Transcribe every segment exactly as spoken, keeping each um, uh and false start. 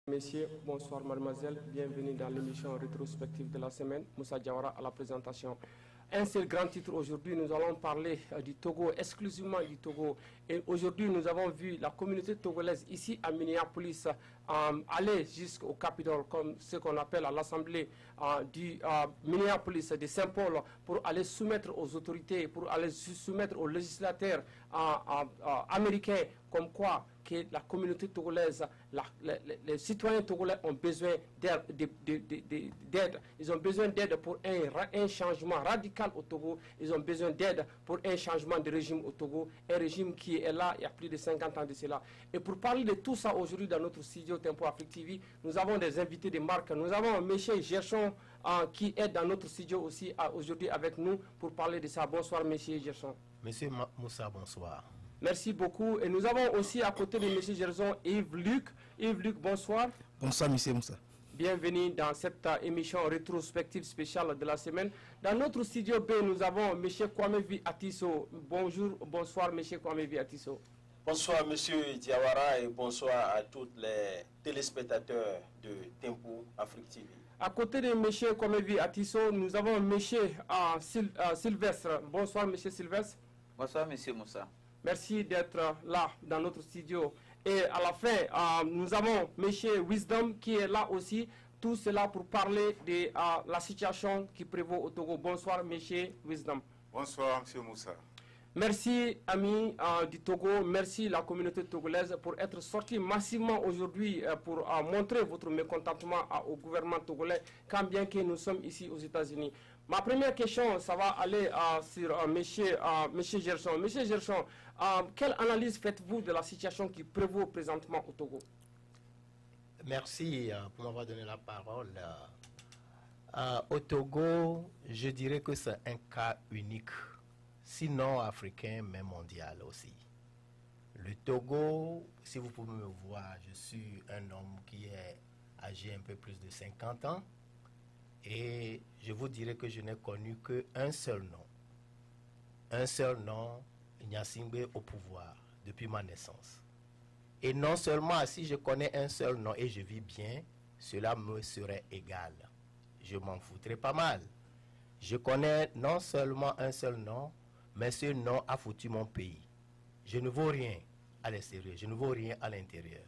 Messieurs, bonsoir mademoiselle, bienvenue dans l'émission rétrospective de la semaine. Moussa Diawara à la présentation. Un seul grand titre aujourd'hui, nous allons parler euh, du Togo, exclusivement du Togo. Et aujourd'hui, nous avons vu la communauté togolaise ici à Minneapolis euh, aller jusqu'au Capitole, comme ce qu'on appelle à l'Assemblée euh, du euh, Minneapolis, de Saint-Paul, pour aller soumettre aux autorités, pour aller soumettre aux législateurs euh, euh, euh, américains, comme quoi que la communauté togolaise, la, les, les citoyens togolais ont besoin d'aide. Ils ont besoin d'aide pour un, un changement radical au Togo. Ils ont besoin d'aide pour un changement de régime au Togo. Un régime qui est là il y a plus de cinquante ans de cela. Et pour parler de tout ça aujourd'hui dans notre studio Tempo Afrique T V, nous avons des invités de marque. Nous avons M. Gershon euh, qui est dans notre studio aussi euh, aujourd'hui avec nous pour parler de ça. Bonsoir M. Gershon. Monsieur Moussa, bonsoir. Merci beaucoup. Et nous avons aussi à côté de M. Gerson Yves-Luc. Yves-Luc, bonsoir. Bonsoir, M. Moussa. Bienvenue dans cette uh, émission rétrospective spéciale de la semaine. Dans notre studio B, nous avons M. Kwamevi Atisso. Bonjour, bonsoir, M. Kwamevi Atisso. Bonsoir, M. Diawara, et bonsoir à tous les téléspectateurs de Tempo Afrique T V. À côté de M. Kwamevi Atisso, nous avons M. Uh, Syl uh, Sylvestre. Bonsoir, M. Sylvestre. Bonsoir, M. Moussa. Merci d'être là dans notre studio. Et à la fin, euh, nous avons M. Wisdom qui est là aussi. Tout cela pour parler de euh, la situation qui prévaut au Togo. Bonsoir, M. Wisdom. Bonsoir, M. Moussa. Merci, amis euh, du Togo. Merci, la communauté togolaise, pour être sorti massivement aujourd'hui euh, pour euh, montrer votre mécontentement euh, au gouvernement togolais, quand bien que nous sommes ici aux États-Unis. Ma première question, ça va aller euh, sur euh, M. Euh, Monsieur Gerson. Monsieur Gerson, euh, quelle analyse faites-vous de la situation qui prévaut présentement au Togo? Merci euh, pour m'avoir donné la parole. Euh, euh, au Togo, je dirais que c'est un cas unique, sinon africain, mais mondial aussi. Le Togo, si vous pouvez me voir, je suis un homme qui est âgé un peu plus de cinquante ans. Et je vous dirais que je n'ai connu qu'un seul nom. Un seul nom, Gnassingbé au pouvoir, depuis ma naissance. Et non seulement si je connais un seul nom et je vis bien, cela me serait égal. Je m'en foutrais pas mal. Je connais non seulement un seul nom, mais ce nom a foutu mon pays. Je ne vaux rien à l'extérieur, je ne vaux rien à l'intérieur.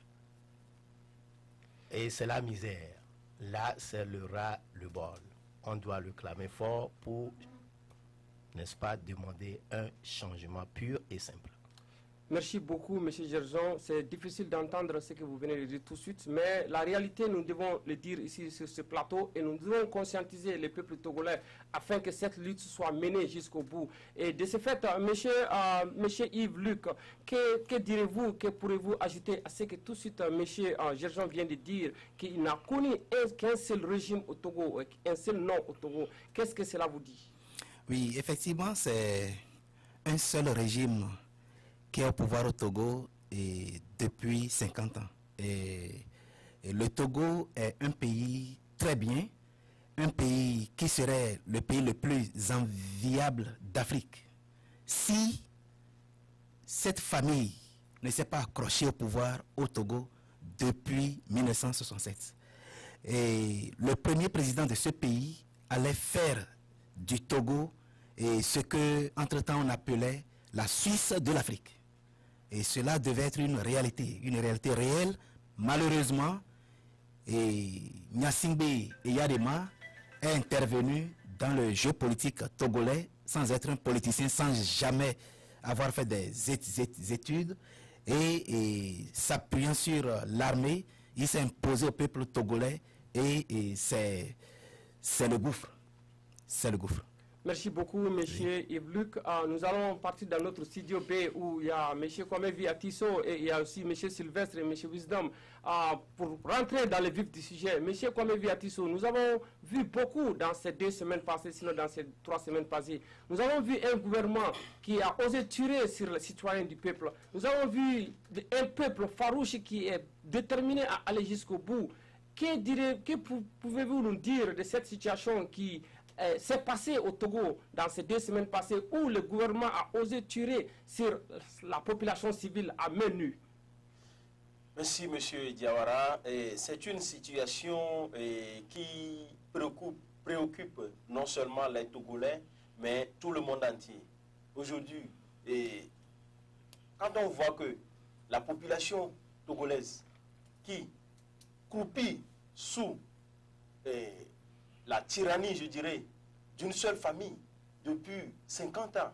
Et c'est la misère. Là, c'est le rat, le bol. On doit le clamer fort pour, n'est-ce pas, demander un changement pur et simple. Merci beaucoup, M. Gerson. C'est difficile d'entendre ce que vous venez de dire tout de suite, mais la réalité, nous devons le dire ici sur ce plateau et nous devons conscientiser les peuples togolais afin que cette lutte soit menée jusqu'au bout. Et de ce fait, M. Euh, monsieur Yves-Luc, que, que direz-vous, que pourrez-vous ajouter à ce que tout de suite M. Euh, Gerson vient de dire, qu'il n'a connu qu'un seul régime au Togo, un seul nom au Togo? Qu'est-ce que cela vous dit? Oui, effectivement, c'est un seul régime qui est au pouvoir au Togo et depuis cinquante ans. Et, et le Togo est un pays très bien, un pays qui serait le pays le plus enviable d'Afrique. Si cette famille ne s'est pas accrochée au pouvoir au Togo depuis mille neuf cent soixante-sept. Et le premier président de ce pays allait faire du Togo et ce que, entre-temps, on appelait la Suisse de l'Afrique. Et cela devait être une réalité, une réalité réelle. Malheureusement, Gnassingbé Eyadema est intervenu dans le jeu politique togolais sans être un politicien, sans jamais avoir fait des études. Et, et s'appuyant sur l'armée, il s'est imposé au peuple togolais et, et c'est le gouffre. C'est le gouffre. Merci beaucoup, M. Oui. Yves-Luc. Euh, nous allons partir dans notre studio B où il y a M. Kwamevi Atisso et il y a aussi M. Sylvestre et M. Wisdom. Euh, pour rentrer dans le vif du sujet, M. Kwamevi Atisso, nous avons vu beaucoup dans ces deux semaines passées, sinon dans ces trois semaines passées. Nous avons vu un gouvernement qui a osé tirer sur les citoyens du peuple. Nous avons vu un peuple farouche qui est déterminé à aller jusqu'au bout. Que, que pouvez-vous nous dire de cette situation qui euh, s'est passée au Togo dans ces deux semaines passées où le gouvernement a osé tirer sur la population civile à main nue? Merci, M. Diawara. C'est une situation eh, qui préoccupe, préoccupe non seulement les Togolais, mais tout le monde entier. Aujourd'hui, quand on voit que la population togolaise qui croupit sous eh, la tyrannie, je dirais, d'une seule famille depuis cinquante ans,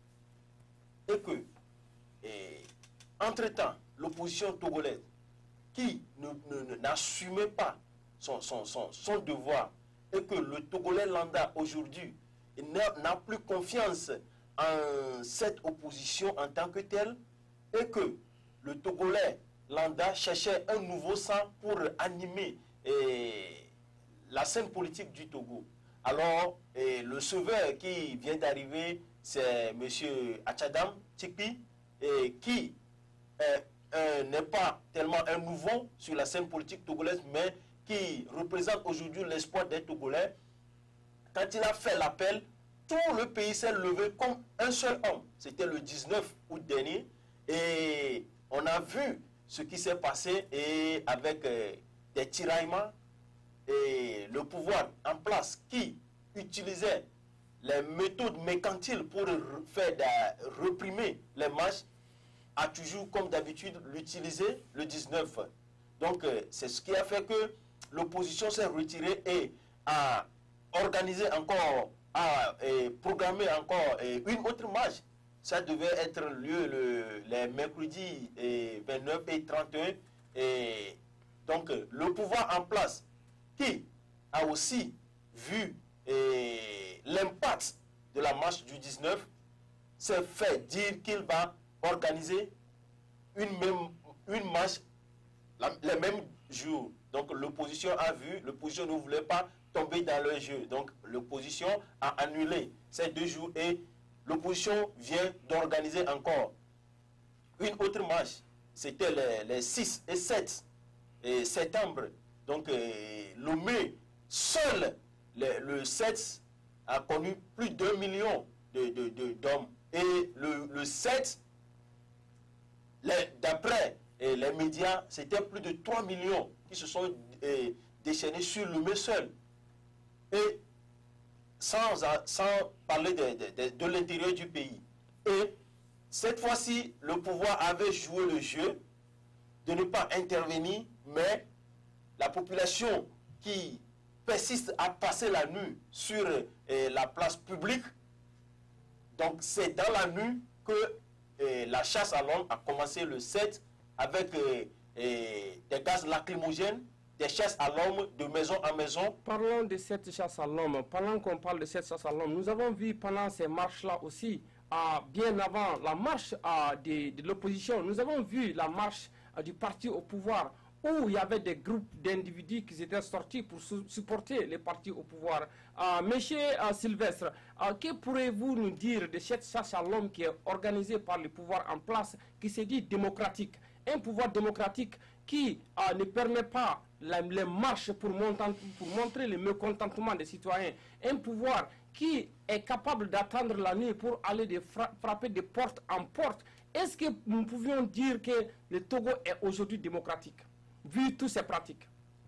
et que, eh, entre-temps, l'opposition togolaise qui n'assumait pas son, son, son, son devoir, et que le Togolais lambda aujourd'hui n'a plus confiance en cette opposition en tant que telle, et que le Togolais lambda cherchait un nouveau sang pour animer eh, la scène politique du Togo. Alors, eh, le sauveur qui vient d'arriver, c'est M. Achadam Tchikpi, eh, qui eh, n'est pas tellement un nouveau sur la scène politique togolaise, mais qui représente aujourd'hui l'espoir des Togolais. Quand il a fait l'appel, tout le pays s'est levé comme un seul homme. C'était le dix-neuf août dernier. Et on a vu ce qui s'est passé et avec euh, des tiraillements et le pouvoir en place qui utilisait les méthodes mercantiles pour faire de, réprimer les marches a toujours, comme d'habitude, l'utilisé le dix-neuf. Donc, euh, c'est ce qui a fait que l'opposition s'est retirée et a organisé encore, a et programmé encore et une autre marche. Ça devait être lieu le, les mercredis et vingt-neuf et trente et un. Et donc, le pouvoir en place qui a aussi vu l'impact de la marche du dix-neuf s'est fait dire qu'il va organiser une, même, une marche la, les mêmes jours. Donc, l'opposition a vu, l'opposition ne voulait pas tomber dans le jeu. Donc, l'opposition a annulé ces deux jours et l'opposition vient d'organiser encore une autre marche. C'était les, les six et sept et septembre. Donc, euh, le mai, seul le, le sept a connu plus de deux millions de, de, de, d'hommes. Et le, le sept, d'après les médias, c'était plus de trois millions qui se sont euh, déchaînés sur le mai seul. Et sans, sans parler de, de, de, de l'intérieur du pays. Et cette fois-ci, le pouvoir avait joué le jeu de ne pas intervenir, mais la population qui persiste à passer la nuit sur eh, la place publique, donc c'est dans la nuit que eh, la chasse à l'homme a commencé le sept avec eh, eh, des gaz lacrymogènes, des chasses à l'homme de maison en maison. Parlons de cette chasse à l'homme. Pendant qu'on parle de cette chasse à l'homme, nous avons vu pendant ces marches-là aussi, à, bien avant la marche à, de, de l'opposition, nous avons vu la marche à, du parti au pouvoir, où il y avait des groupes d'individus qui étaient sortis pour su supporter les partis au pouvoir. Euh, Monsieur euh, Sylvestre, euh, que pourrez-vous nous dire de cette chasse à l'homme qui est organisée par le pouvoir en place, qui se dit démocratique? Un pouvoir démocratique qui euh, ne permet pas la, les marches pour, pour montrer le mécontentement des citoyens. Un pouvoir qui est capable d'attendre la nuit pour aller de fra frapper de porte en porte. Est-ce que nous pouvions dire que le Togo est aujourd'hui démocratique, vu toutes ces pratiques?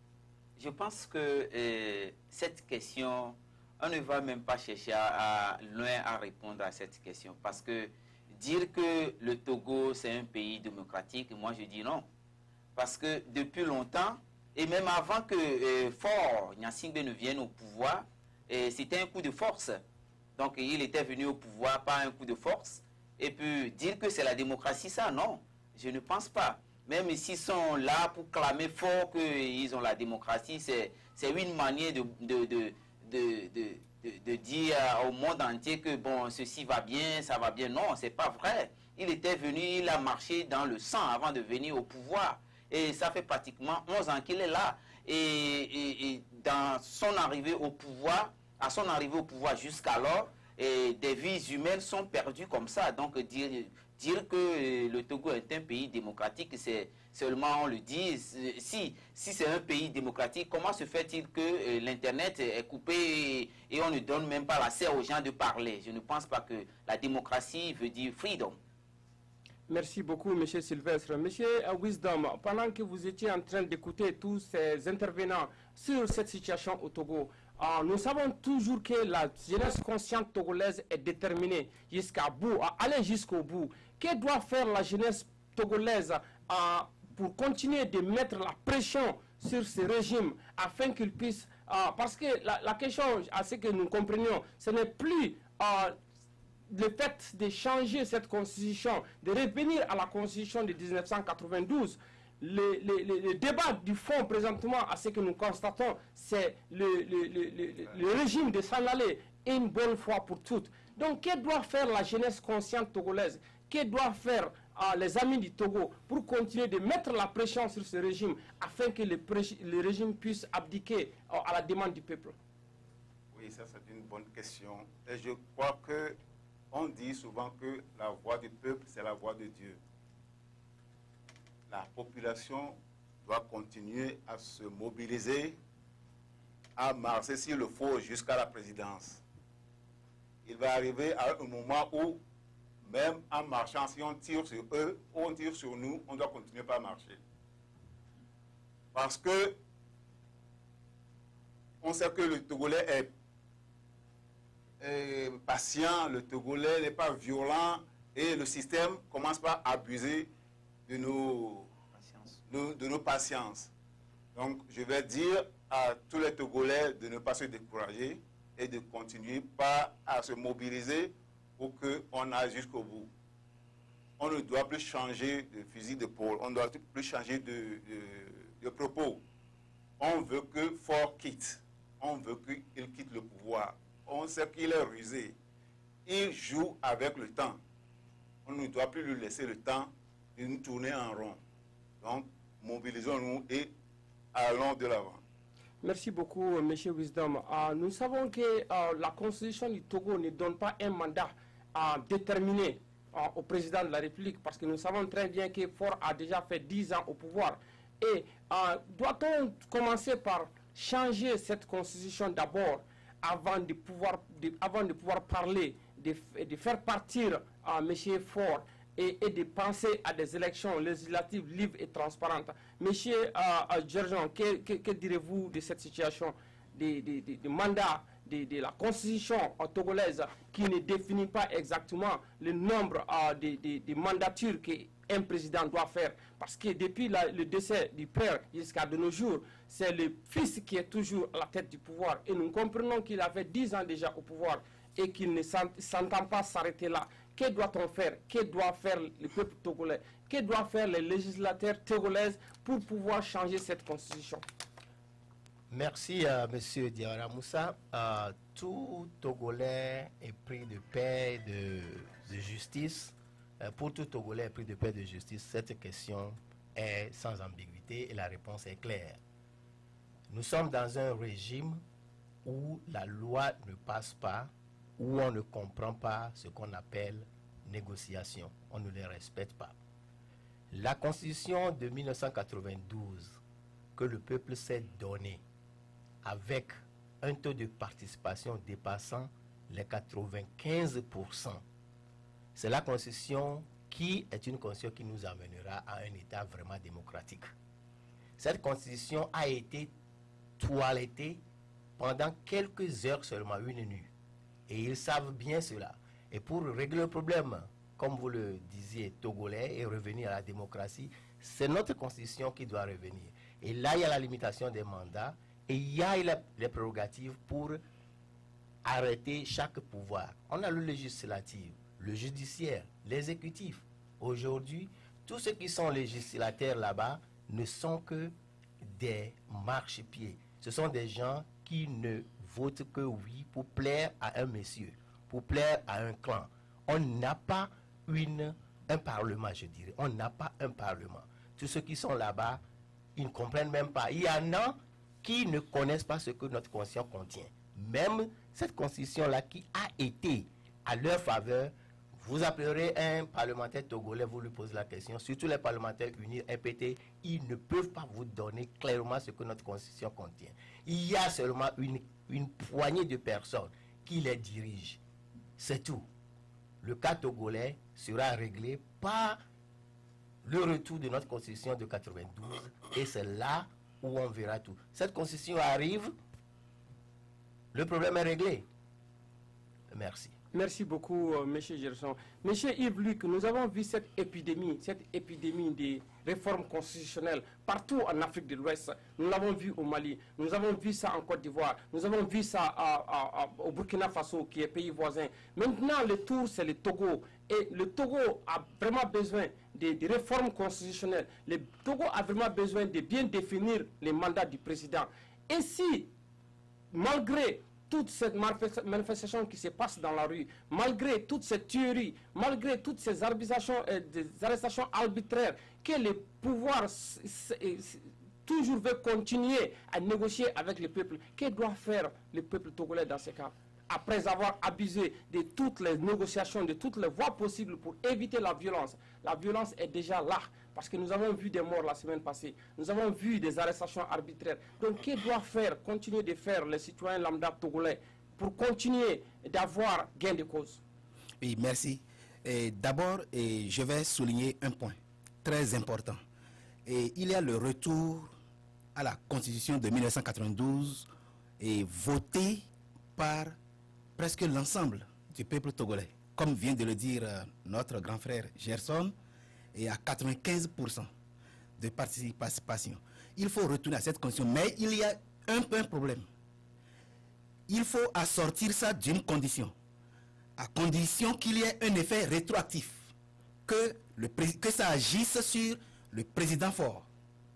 Je pense que euh, cette question, on ne va même pas chercher à, à, loin à répondre à cette question. Parce que dire que le Togo, c'est un pays démocratique, moi je dis non. Parce que depuis longtemps, et même avant que euh, Faure Gnassingbé ne vienne au pouvoir, euh, c'était un coup de force. Donc il était venu au pouvoir par un coup de force. Et puis dire que c'est la démocratie, ça, non. Je ne pense pas. Même s'ils sont là pour clamer fort qu'ils ont la démocratie, c'est une manière de, de, de, de, de, de, de dire au monde entier que bon, ceci va bien, ça va bien. Non, c'est pas vrai. Il était venu, il a marché dans le sang avant de venir au pouvoir. Et ça fait pratiquement onze ans qu'il est là. Et, et, et dans son arrivée au pouvoir, à son arrivée au pouvoir jusqu'alors, des vies humaines sont perdues comme ça. Donc dire... Dire que le Togo est un pays démocratique, c'est seulement on le dit. Si, si c'est un pays démocratique, comment se fait-il que l'Internet est coupé et on ne donne même pas l'accès aux gens de parler? Je ne pense pas que la démocratie veut dire freedom. Merci beaucoup, M. Sylvestre. M. Wisdom, pendant que vous étiez en train d'écouter tous ces intervenants sur cette situation au Togo, euh, nous savons toujours que la jeunesse consciente togolaise est déterminée jusqu'à bout, à aller jusqu'au bout. Que doit faire la jeunesse togolaise euh, pour continuer de mettre la pression sur ce régime afin qu'il puisse... Euh, parce que la, la question, à ce que nous comprenions, ce n'est plus... Euh, le fait de changer cette constitution, de revenir à la constitution de mille neuf cent quatre-vingt-douze, le, le, le, le débat du fond présentement, à ce que nous constatons, c'est le, le, le, le régime de s'en aller une bonne fois pour toutes. Donc, que doit faire la jeunesse consciente togolaise? Que doivent faire euh, les amis du Togo pour continuer de mettre la pression sur ce régime afin que le, le régime puisse abdiquer euh, à la demande du peuple? Oui, ça c'est une bonne question. Et je crois que on dit souvent que la voix du peuple, c'est la voix de Dieu. La population doit continuer à se mobiliser, à marcher s'il le faut jusqu'à la présidence. Il va arriver à un moment où, même en marchant, si on tire sur eux ou on tire sur nous, on doit continuer à marcher. Parce que on sait que le Togolais est patient, le Togolais n'est pas violent et le système commence par abuser de nos, de, de nos patiences. Donc, je vais dire à tous les Togolais de ne pas se décourager et de continuer pas à se mobiliser pour qu'on aille jusqu'au bout. On ne doit plus changer de fusil d'épaule, on ne doit plus changer de, de, de propos. On veut que Faure quitte, on veut qu'il quitte le pouvoir. On sait qu'il est rusé. Il joue avec le temps. On ne doit plus lui laisser le temps de nous tourner en rond. Donc, mobilisons-nous et allons de l'avant. Merci beaucoup, M. Wisdom. Euh, nous savons que euh, la Constitution du Togo ne donne pas un mandat euh, déterminé euh, au président de la République, parce que nous savons très bien que Faure a déjà fait dix ans au pouvoir. Et euh, doit-on commencer par changer cette Constitution d'abord, avant de pouvoir, de, avant de pouvoir parler, de, de faire partir à M. Faure et, et de penser à des élections législatives libres et transparentes? M. Djerjan, que, que, que direz-vous de cette situation de, de, de, de mandat de, de la constitution togolaise qui ne définit pas exactement le nombre uh, de, de, de mandatures qu'un président doit faire? Parce que depuis la, le décès du père jusqu'à de nos jours, c'est le fils qui est toujours à la tête du pouvoir. Et nous comprenons qu'il avait dix ans déjà au pouvoir et qu'il ne s'entend pas s'arrêter là. Que doit-on faire? Que doit faire le peuple togolais? Que doivent faire les législateurs togolais pour pouvoir changer cette constitution? Merci à M. Diarra Moussa. Euh, tout Togolais est pris de paix, de, de justice. Euh, pour tout Togolais est pris de paix, de justice, cette question est sans ambiguïté et la réponse est claire. Nous sommes dans un régime où la loi ne passe pas, où on ne comprend pas ce qu'on appelle négociation. On ne les respecte pas. La Constitution de mille neuf cent quatre-vingt-douze que le peuple s'est donnée, avec un taux de participation dépassant les quatre-vingt-quinze pour cent. C'est la Constitution qui est une Constitution qui nous amènera à un État vraiment démocratique. Cette Constitution a été toilettée pendant quelques heures seulement, une nuit. Et ils savent bien cela. Et pour régler le problème, comme vous le disiez, togolais, et revenir à la démocratie, c'est notre Constitution qui doit revenir. Et là, il y a la limitation des mandats. Et il y a les prérogatives pour arrêter chaque pouvoir. On a le législatif, le judiciaire, l'exécutif. Aujourd'hui, tous ceux qui sont législateurs là-bas ne sont que des marchepieds. Ce sont des gens qui ne votent que oui pour plaire à un monsieur, pour plaire à un clan. On n'a pas une, un parlement, je dirais. On n'a pas un parlement. Tous ceux qui sont là-bas, ils ne comprennent même pas. Il y en a qui ne connaissent pas ce que notre constitution contient. Même cette constitution-là qui a été à leur faveur, vous appellerez un parlementaire togolais, vous lui posez la question, surtout les parlementaires unis, R P T, ils ne peuvent pas vous donner clairement ce que notre constitution contient. Il y a seulement une, une poignée de personnes qui les dirigent. C'est tout. Le cas togolais sera réglé par le retour de notre constitution de quatre-vingt-douze et c'est là où on verra tout. Cette constitution arrive, le problème est réglé. Merci. Merci beaucoup, euh, M. Gerson. M. Yves-Luc, nous avons vu cette épidémie, cette épidémie des réformes constitutionnelles partout en Afrique de l'Ouest. Nous l'avons vu au Mali, nous avons vu ça en Côte d'Ivoire, nous avons vu ça à, à, à, au Burkina Faso, qui est pays voisin. Maintenant, le tour, c'est le Togo. Et le Togo a vraiment besoin de, de réformes constitutionnelles. Le Togo a vraiment besoin de bien définir les mandats du président. Et si, malgré toute cette manifestation qui se passe dans la rue, malgré toute cette tuerie, malgré toutes ces arbitrations, euh, des arrestations arbitraires, que le pouvoir toujours veut continuer à négocier avec le peuple, que doit faire le peuple togolais dans ce cas? Après avoir abusé de toutes les négociations, de toutes les voies possibles pour éviter la violence. La violence est déjà là, parce que nous avons vu des morts la semaine passée. Nous avons vu des arrestations arbitraires. Donc, que doit faire, continuer de faire les citoyens lambda togolais pour continuer d'avoir gain de cause? Oui, merci. D'abord, je vais souligner un point très important. Et il y a le retour à la Constitution de mille neuf cent quatre-vingt-douze et voté par presque l'ensemble du peuple togolais. Comme vient de le dire euh, notre grand frère Gerson, et à quatre-vingt-quinze pour cent de participation. Il faut retourner à cette condition, mais il y a un, un problème. Il faut assortir ça d'une condition, à condition qu'il y ait un effet rétroactif, que, le, que ça agisse sur le président Faure.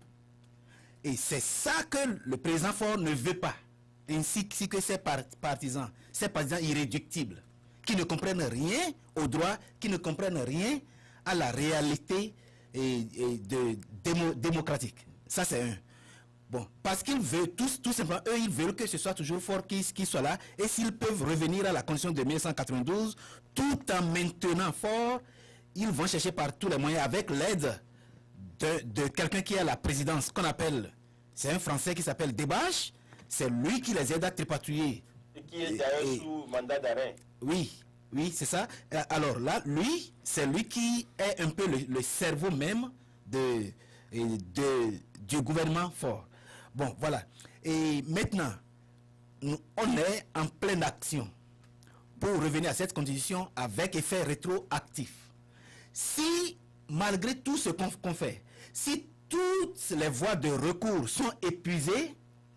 Et c'est ça que le président Faure ne veut pas, ainsi que ses partisans, ses partisans irréductibles, qui ne comprennent rien au droit, qui ne comprennent rien à la réalité et, et de, démo, démocratique. Ça, c'est un. Bon, parce qu'ils veulent, tous, tout simplement, eux, ils veulent que ce soit toujours Faure qui, qui soit là, et s'ils peuvent revenir à la Constitution de mille neuf cent quatre-vingt-douze, tout en maintenant Faure, ils vont chercher par tous les moyens, avec l'aide de, de quelqu'un qui a la présidence, qu'on appelle, c'est un Français qui s'appelle Debache, c'est lui qui les aide à tripatouiller. Et qui est d'ailleurs sous mandat d'arrêt. Oui, oui, c'est ça. Alors là, lui, c'est lui qui est un peu le, le cerveau même de, de, du gouvernement Faure. Bon, voilà. Et maintenant, nous, on est en pleine action pour revenir à cette constitution avec effet rétroactif. Si, malgré tout ce qu'on qu'on fait, si toutes les voies de recours sont épuisées,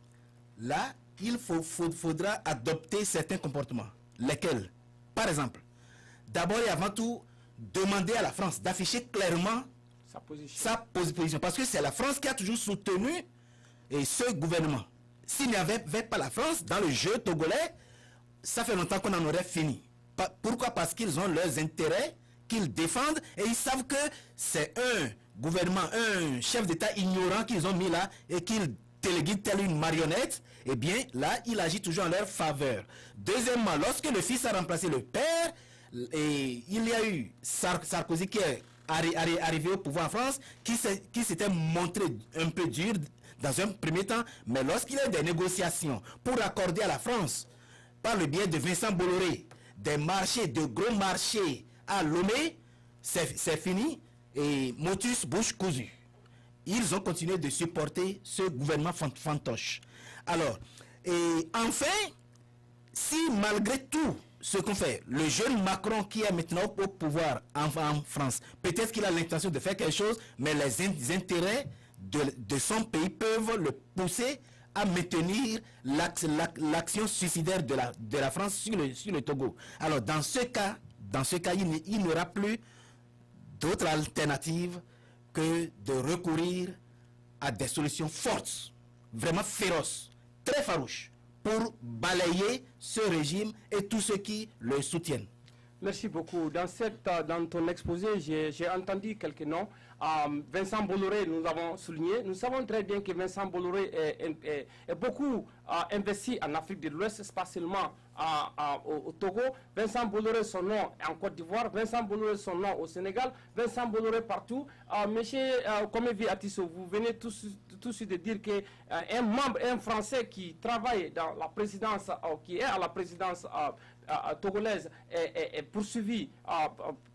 là, il faut, faut, faudra adopter certains comportements. Lesquels? Par exemple, d'abord et avant tout, demander à la France d'afficher clairement sa position. sa position. Parce que c'est la France qui a toujours soutenu et ce gouvernement. S'il n'y avait, avait pas la France dans le jeu togolais, ça fait longtemps qu'on en aurait fini. Pa- pourquoi? Parce qu'ils ont leurs intérêts qu'ils défendent et ils savent que c'est un gouvernement, un chef d'État ignorant qu'ils ont mis là et qu'ils téléguident tel une marionnette. Eh bien, là, il agit toujours en leur faveur. Deuxièmement, lorsque le fils a remplacé le père, et il y a eu Sar- Sarkozy qui est arri- arri- arrivé au pouvoir en France, qui s'était montré un peu dur dans un premier temps, mais lorsqu'il y a eu des négociations pour accorder à la France, par le biais de Vincent Bolloré, des marchés, de gros marchés à Lomé, c'est fini, et motus bouche cousue. Ils ont continué de supporter ce gouvernement fantoche. Alors, et enfin, si malgré tout ce qu'on fait, le jeune Macron qui est maintenant au pouvoir en, en France, peut-être qu'il a l'intention de faire quelque chose, mais les, in, les intérêts de, de son pays peuvent le pousser à maintenir l'action suicidaire de la, de la France sur le, sur le Togo. Alors, dans ce cas, dans ce cas, il, il n'y aura plus d'autre alternative que de recourir à des solutions fortes, vraiment féroces, très farouches, pour balayer ce régime et tous ceux qui le soutiennent. Merci beaucoup. Dans, cette, dans ton exposé, j'ai entendu quelques noms. Euh, Vincent Bolloré, nous avons souligné. Nous savons très bien que Vincent Bolloré est, est, est, est beaucoup euh, investi en Afrique de l'Ouest, pas seulement à, à, au, au Togo. Vincent Bolloré, son nom en Côte d'Ivoire. Vincent Bolloré, son nom au Sénégal. Vincent Bolloré partout. Euh, monsieur euh, Komevi Atisso, vous venez tout, tout de suite de dire qu'un euh, membre, un Français qui travaille dans la présidence, euh, qui est à la présidence euh, euh, togolaise, est, est, est poursuivi. Euh,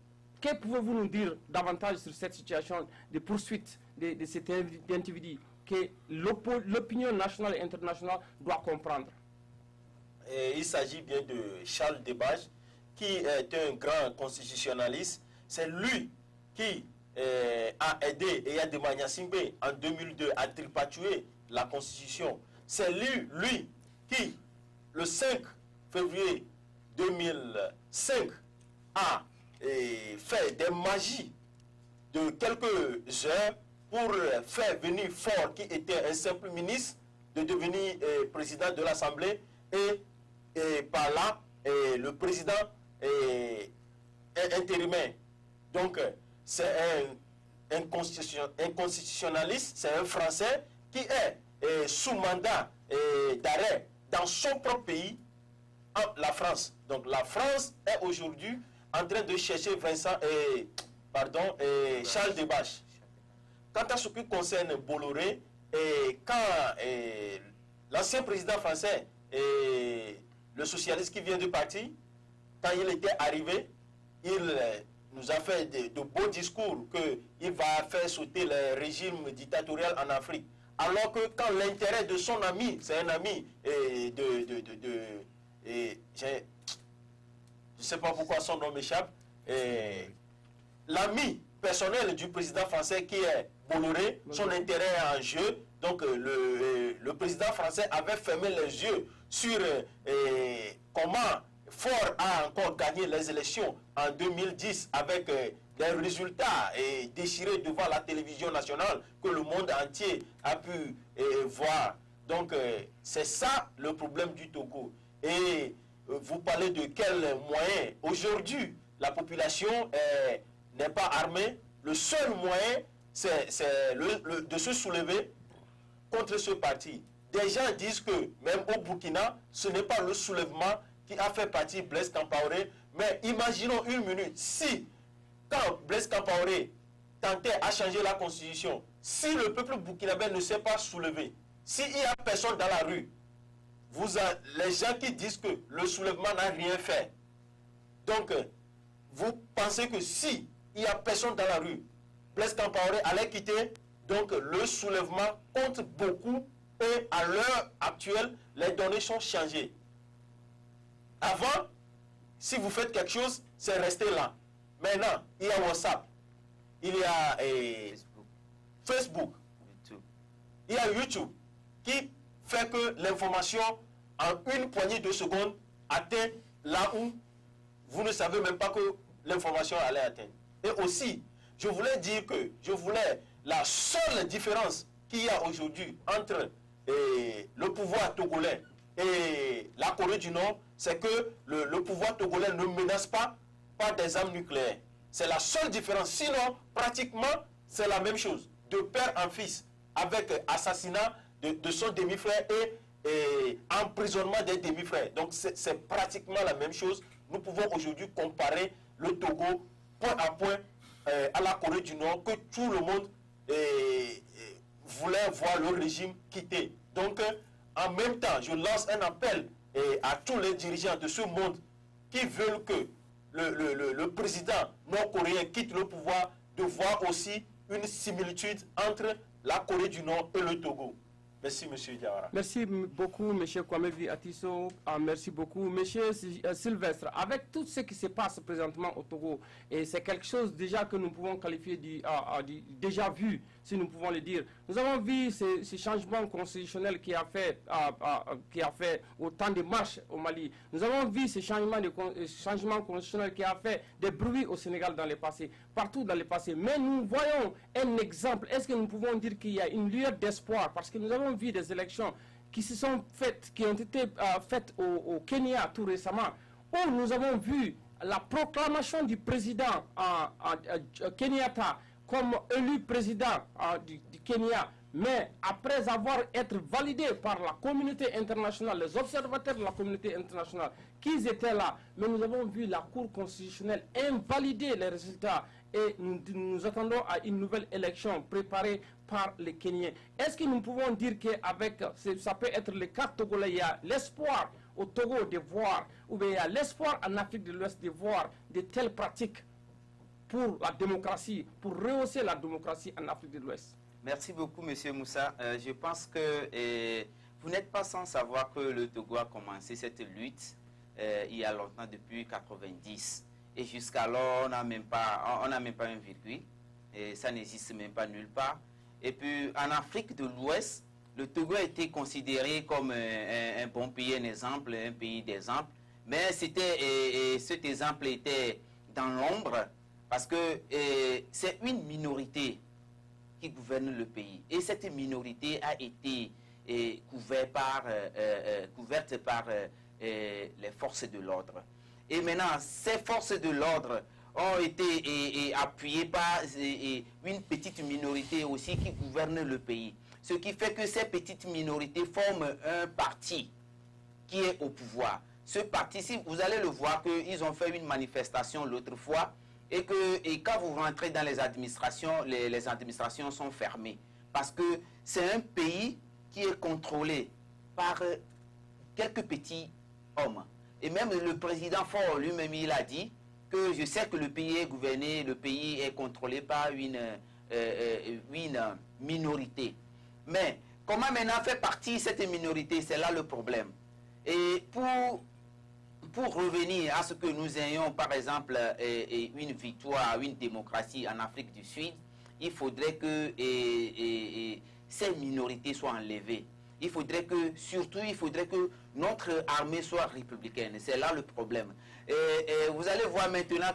que pouvez-vous nous dire davantage sur cette situation de poursuite de, de cet individu que l'opinion nationale et internationale doit comprendre? Et il s'agit bien de Charles Debache, qui est un grand constitutionnaliste. C'est lui qui euh, a aidé Eyad Magnasimbe en deux mille deux à tripatuer la Constitution. C'est lui, lui qui, le cinq février deux mille cinq, a euh, fait des magies de quelques heures pour faire venir Faure, qui était un simple ministre, de devenir euh, président de l'Assemblée, et, et par là, et le président est, est intérimaire. Donc, c'est un, un, constitution, un constitutionnaliste, c'est un Français qui est, est sous mandat d'arrêt dans son propre pays, en, la France. Donc, la France est aujourd'hui en train de chercher Vincent et, pardon, et Charles Debache. Quant à ce qui concerne Bolloré, et quand l'ancien président français et le socialiste qui vient de partir, quand il était arrivé, il nous a fait de, de beaux discours qu'il va faire sauter le régime dictatorial en Afrique. Alors que quand l'intérêt de son ami, c'est un ami et de... de, de, de et je ne sais pas pourquoi son nom m'échappe, l'ami personnel du président français qui est Bolloré, son intérêt est en jeu. Donc le, le président français avait fermé les yeux sur euh, comment Faure a encore gagné les élections en deux mille dix avec euh, des résultats et déchirés devant la télévision nationale que le monde entier a pu euh, voir. Donc euh, c'est ça le problème du Togo. Et euh, vous parlez de quels moyens? Aujourd'hui, la population n'est pas armée. Le seul moyen, c'est de se soulever contre ce parti. Des gens disent que même au Burkina, ce n'est pas le soulèvement qui a fait partie Blaise Compaoré. Mais imaginons une minute, si, quand Blaise Compaoré tentait à changer la constitution, si le peuple burkinabé ne s'est pas soulevé, s'il n'y a personne dans la rue, vous avez les gens qui disent que le soulèvement n'a rien fait. Donc, vous pensez que si il n'y a personne dans la rue, Blaise Compaoré allait quitter, donc le soulèvement compte beaucoup et à l'heure actuelle, les données sont changées. Avant, si vous faites quelque chose, c'est rester là. Maintenant, il y a WhatsApp, il y a eh, Facebook, Facebook. YouTube. Il y a YouTube qui fait que l'information en une poignée de secondes atteint là où vous ne savez même pas que l'information allait atteindre. Et aussi, je voulais dire que je voulais la seule différence qu'il y a aujourd'hui entre eh, le pouvoir togolais et la Corée du Nord, c'est que le, le pouvoir togolais ne menace pas par des armes nucléaires. C'est la seule différence. Sinon, pratiquement, c'est la même chose. De père en fils, avec assassinat de, de son demi-frère et, et emprisonnement des demi-frères. Donc, c'est pratiquement la même chose. Nous pouvons aujourd'hui comparer le Togo point à point euh, à la Corée du Nord, que tout le monde euh, euh, voulait voir le régime quitter. Donc, euh, en même temps, je lance un appel euh, à tous les dirigeants de ce monde qui veulent que le, le, le, le président nord-coréen quitte le pouvoir, de voir aussi une similitude entre la Corée du Nord et le Togo. Merci, M. Diawara. Merci beaucoup, M. Kwamevi Atisso. Ah, merci beaucoup, M. Sylvestre. Avec tout ce qui se passe présentement au Togo, et c'est quelque chose déjà que nous pouvons qualifier du, ah, du déjà vu, si nous pouvons le dire. Nous avons vu ces, ces changements constitutionnels qui a fait, ah, ah, qui a fait autant de marches au Mali. Nous avons vu ces changements, de, changements constitutionnels qui a fait des bruits au Sénégal dans le passé, partout dans le passé. Mais nous voyons un exemple. Est-ce que nous pouvons dire qu'il y a une lueur d'espoir? Parce que nous avons vu des élections qui se sont faites, qui ont été euh, faites au, au Kenya tout récemment, où nous avons vu la proclamation du président euh, euh, Kenyatta comme élu président euh, du, du Kenya, mais après avoir été validé par la communauté internationale, les observateurs de la communauté internationale, qu'ils étaient là, mais nous avons vu la Cour constitutionnelle invalider les résultats et nous, nous attendons à une nouvelle élection préparée par les Kenyans. Est-ce que nous pouvons dire qu'avec, ça peut être le cas togolais, il y a l'espoir au Togo de voir, ou bien il y a l'espoir en Afrique de l'Ouest de voir de telles pratiques? pour la démocratie, pour rehausser la démocratie en Afrique de l'Ouest? Merci beaucoup, M. Moussa. Euh, je pense que eh, vous n'êtes pas sans savoir que le Togo a commencé cette lutte euh, il y a longtemps, depuis quatre-vingt-dix. Et jusqu'alors, on n'a même pas, on n'a même pas un virgule. Et ça n'existe même pas nulle part. Et puis, en Afrique de l'Ouest, le Togo a été considéré comme un, un bon pays, un exemple, un pays d'exemple. Mais c'était, et, et cet exemple était dans l'ombre parce que c'est une minorité qui gouverne le pays. Et cette minorité a été eh, couverte par, euh, euh, couverte par euh, les forces de l'ordre. Et maintenant, ces forces de l'ordre ont été et, et appuyées par et, et une petite minorité aussi qui gouverne le pays. Ce qui fait que ces petites minorités forment un parti qui est au pouvoir. Ce parti-ci, vous allez le voir qu'ils ont fait une manifestation l'autre fois et que et quand vous rentrez dans les administrations, les, les administrations sont fermées. Parce que c'est un pays qui est contrôlé par quelques petits hommes. Et même le président Faure lui-même, il a dit que je sais que le pays est gouverné, le pays est contrôlé par une, euh, euh, une minorité. Mais comment maintenant fait partie cette minorité, c'est là le problème. Et pour, pour revenir à ce que nous ayons, par exemple, euh, une victoire, une démocratie en Afrique du Sud, il faudrait que et, et, et ces minorités soient enlevées. Il faudrait que, surtout, il faudrait que notre armée soit républicaine. C'est là le problème. Et, et vous allez voir maintenant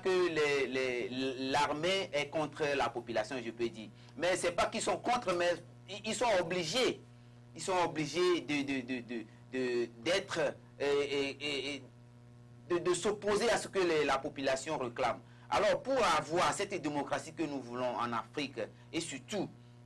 que l'armée est contre la population, je peux dire. Mais ce n'est pas qu'ils sont contre, mais ils sont obligés. Ils sont obligés de, de, de, de, de, d'être et, et, et de, de s'opposer à ce que les, la population réclame. Alors, pour avoir cette démocratie que nous voulons en Afrique, et surtout,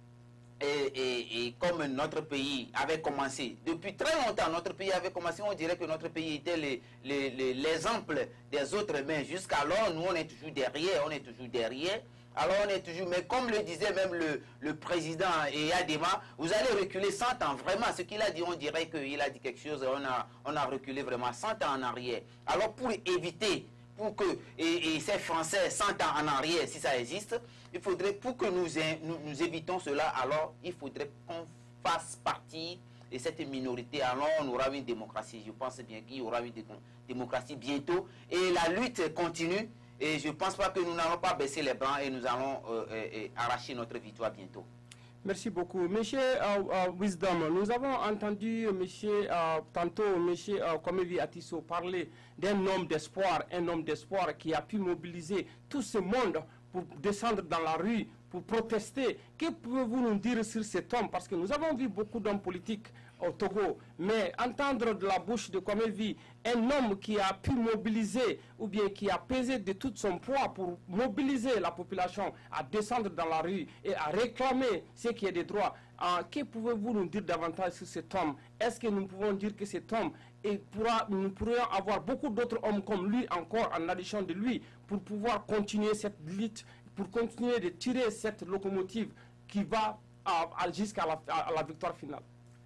Et, et, et comme notre pays avait commencé, depuis très longtemps, notre pays avait commencé, on dirait que notre pays était l'exemple les, les, des autres, mais jusqu'alors, nous, on est toujours derrière, on est toujours derrière. Alors, on est toujours, mais comme le disait même le, le président Eyadema, vous allez reculer cent ans, vraiment, ce qu'il a dit, on dirait qu'il a dit quelque chose, on a, on a reculé vraiment cent ans en arrière. Alors, pour éviter, pour que, et, et ces Français cent ans en arrière, si ça existe, il faudrait, pour que nous, nous, nous évitons cela, alors il faudrait qu'on fasse partie de cette minorité. Alors on aura une démocratie. Je pense bien qu'il y aura une démocratie bientôt. Et la lutte continue. Et je ne pense pas que nous n'allons pas baisser les bras et nous allons euh, euh, arracher notre victoire bientôt. Merci beaucoup. Monsieur euh, euh, Wisdom, nous avons entendu monsieur, euh, tantôt monsieur euh, Komevi Atisso parler d'un homme d'espoir, un homme d'espoir qui a pu mobiliser tout ce monde pour descendre dans la rue, pour protester. Que pouvez-vous nous dire sur cet homme? Parce que nous avons vu beaucoup d'hommes politiques au Togo, mais entendre de la bouche de Komevi un homme qui a pu mobiliser ou bien qui a pesé de tout son poids pour mobiliser la population à descendre dans la rue et à réclamer ce qui est des droits. Euh, que pouvez-vous nous dire davantage sur cet homme? Est-ce que nous pouvons dire que cet homme, et pourra, nous pourrions avoir beaucoup d'autres hommes comme lui encore en addition de lui pour pouvoir continuer cette lutte, pour continuer de tirer cette locomotive qui va jusqu'à la, à la victoire finale?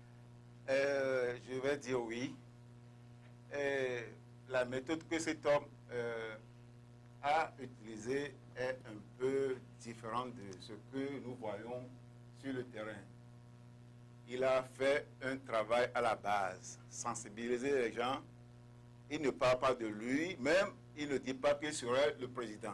Euh, je vais dire oui. Et la méthode que cet homme euh, a utilisée est un peu différente de ce que nous voyons sur le terrain. Il a fait un travail à la base, sensibiliser les gens. Il ne parle pas de lui, même il ne dit pas qu'il serait le président.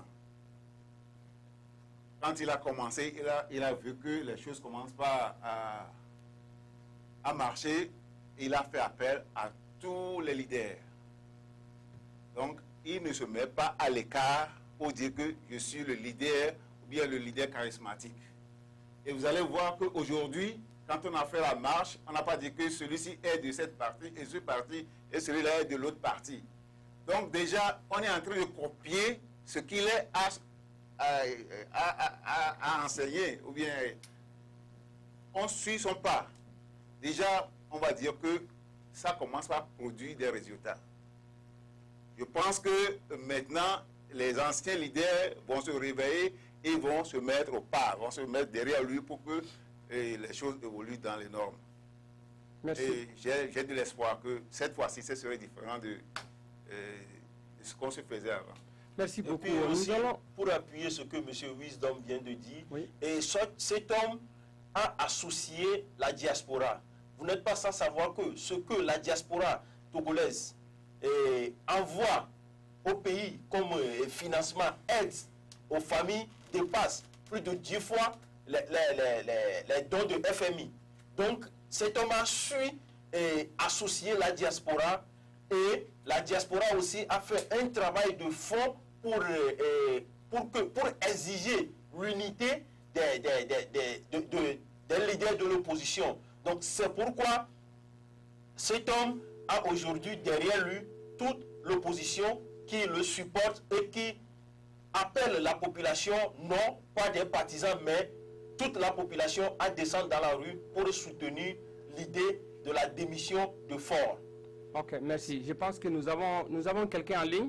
Quand il a commencé, il a, il a vu que les choses ne commencent pas à, à marcher. Il a fait appel à tous les leaders. Donc, il ne se met pas à l'écart pour dire que je suis le leader ou bien le leader charismatique. Et vous allez voir qu'aujourd'hui, quand on a fait la marche, on n'a pas dit que celui-ci est de cette partie et ce parti et celui-là est de l'autre partie. Donc déjà, on est en train de copier ce qu'il est à, à, à, à, à enseigner, ou bien on suit son pas. Déjà, on va dire que ça commence à produire des résultats. Je pense que maintenant, les anciens leaders vont se réveiller et vont se mettre au pas, vont se mettre derrière lui pour que et les choses évoluent dans les normes. Merci. Et j'ai de l'espoir que cette fois-ci, ce serait différent de, euh, de ce qu'on se faisait avant. Merci beaucoup. Et puis aussi, Nous allons... pour appuyer ce que M. Wisdom vient de dire, Oui. et ce, cet homme a associé la diaspora. Vous n'êtes pas sans savoir que ce que la diaspora togolaise eh, envoie au pays comme eh, financement, aide aux familles, dépasse plus de dix fois les, les, les, les, les dons de F M I. Donc, cet homme a su eh, associer la diaspora, et la diaspora aussi a fait un travail de fond pour, eh, pour, que, pour exiger l'unité des, des, des, des, de, de, des leaders de l'opposition. Donc, c'est pourquoi cet homme a aujourd'hui derrière lui toute l'opposition qui le supporte et qui appelle la population, non pas des partisans, mais toute la population à descendre dans la rue pour soutenir l'idée de la démission de Faure. Ok, merci. Je pense que nous avons, nous avons quelqu'un en ligne.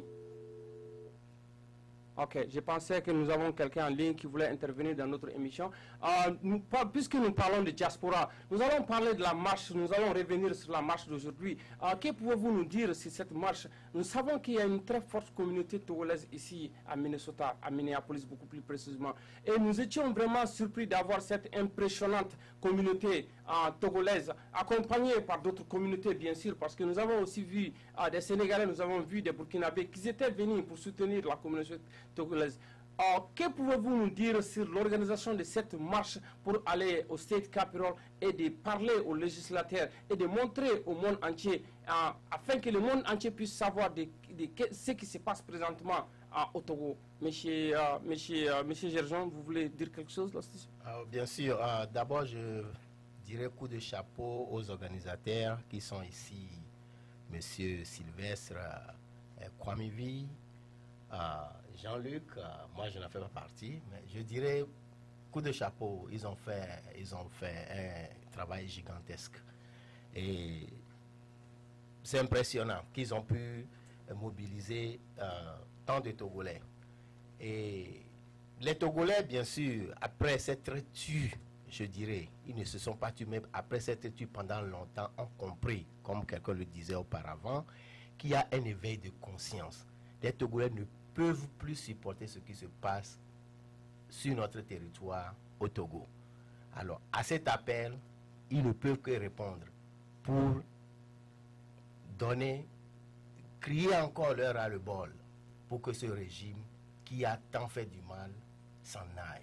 Ok, je pensais que nous avons quelqu'un en ligne qui voulait intervenir dans notre émission. Euh, nous, puisque nous parlons de diaspora, nous allons parler de la marche, nous allons revenir sur la marche d'aujourd'hui. Euh, que pouvez-vous nous dire sur cette marche? Nous savons qu'il y a une très forte communauté togolaise ici à Minnesota, à Minneapolis beaucoup plus précisément. Et nous étions vraiment surpris d'avoir cette impressionnante communauté euh, togolaise, accompagnée par d'autres communautés bien sûr, parce que nous avons aussi vu euh, des Sénégalais, nous avons vu des Burkinabés qui étaient venus pour soutenir la communauté togolaise. Alors, que pouvez-vous nous dire sur l'organisation de cette marche pour aller au State Capitol et de parler aux législateurs et de montrer au monde entier, euh, afin que le monde entier puisse savoir de, de, de ce qui se passe présentement au Togo? Monsieur, euh, monsieur, euh, monsieur Gerjon, vous voulez dire quelque chose là-dessus? euh, Bien sûr. Euh, D'abord, je dirais coup de chapeau aux organisateurs qui sont ici, Monsieur Sylvestre euh, Kwamivi, euh, Jean-Luc, euh, moi je n'en fais pas partie, mais je dirais coup de chapeau, ils ont fait, ils ont fait un travail gigantesque. Et c'est impressionnant qu'ils ont pu mobiliser euh, tant de Togolais. Et les Togolais, bien sûr, après s'être tués, je dirais, ils ne se sont pas tués, mais après s'être tués pendant longtemps, ont compris, comme quelqu'un le disait auparavant, qu'il y a un éveil de conscience. Les Togolais ne peuvent plus supporter ce qui se passe sur notre territoire au Togo. Alors, à cet appel, ils ne peuvent que répondre pour donner, crier encore leur ras-le-bol pour que ce régime qui a tant fait du mal s'en aille.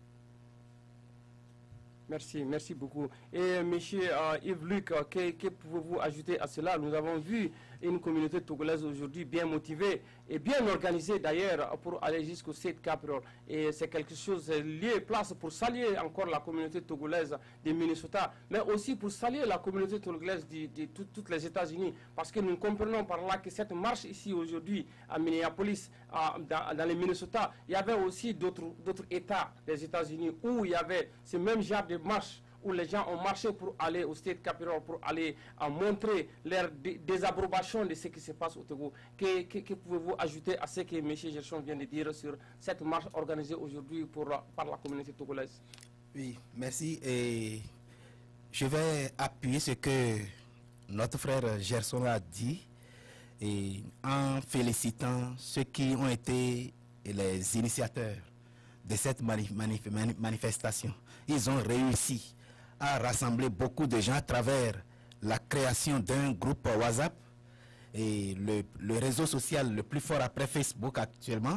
Merci, merci beaucoup. Et monsieur euh, Yves-Luc, euh, que, que pouvez-vous ajouter à cela? Nous avons vu une communauté togolaise aujourd'hui bien motivée et bien organisée d'ailleurs pour aller jusqu'au State Capitol. Et c'est quelque chose lié, place pour saluer encore la communauté togolaise de Minnesota, mais aussi pour saluer la communauté togolaise de, de, de tous les États-Unis. Parce que nous comprenons par là que cette marche ici aujourd'hui à Minneapolis, à, dans, dans les Minnesota, il y avait aussi d'autres États des États-Unis où il y avait ce même genre de marche, où les gens ont marché pour aller au State Capitol, pour aller à montrer leur dé désapprobation de ce qui se passe au Togo. Que, que, que pouvez-vous ajouter à ce que M. Gerson vient de dire sur cette marche organisée aujourd'hui par la communauté togolaise? Oui, merci. Et je vais appuyer ce que notre frère Gerson a dit, et en félicitant ceux qui ont été les initiateurs de cette manif manif manifestation. Ils ont réussi à rassembler beaucoup de gens à travers la création d'un groupe WhatsApp, et le, le réseau social le plus fort après Facebook actuellement.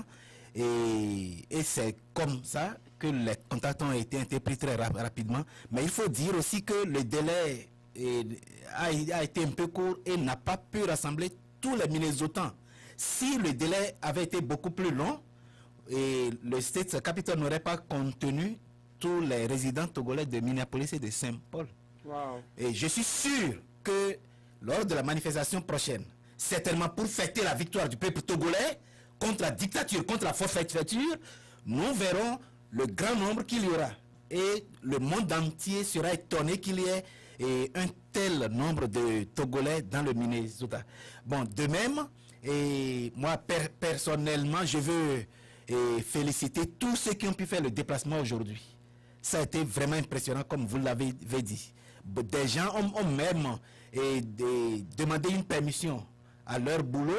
Et, et c'est comme ça que les contacts ont été interprétés très rap rapidement. Mais il faut dire aussi que le délai est, a, a été un peu court et n'a pas pu rassembler tous les Minnesotans. Si le délai avait été beaucoup plus long, et le State Capitol n'aurait pas contenu tous les résidents togolais de Minneapolis et de Saint-Paul. Wow. Et je suis sûr que lors de la manifestation prochaine, certainement pour fêter la victoire du peuple togolais contre la dictature, contre la forfaiture, nous verrons le grand nombre qu'il y aura. Et le monde entier sera étonné qu'il y ait et, un tel nombre de Togolais dans le Minnesota. Bon, de même, et moi per personnellement, je veux et, féliciter tous ceux qui ont pu faire le déplacement aujourd'hui. Ça a été vraiment impressionnant, comme vous l'avez dit. Des gens ont, ont même et, de, demandé une permission à leur boulot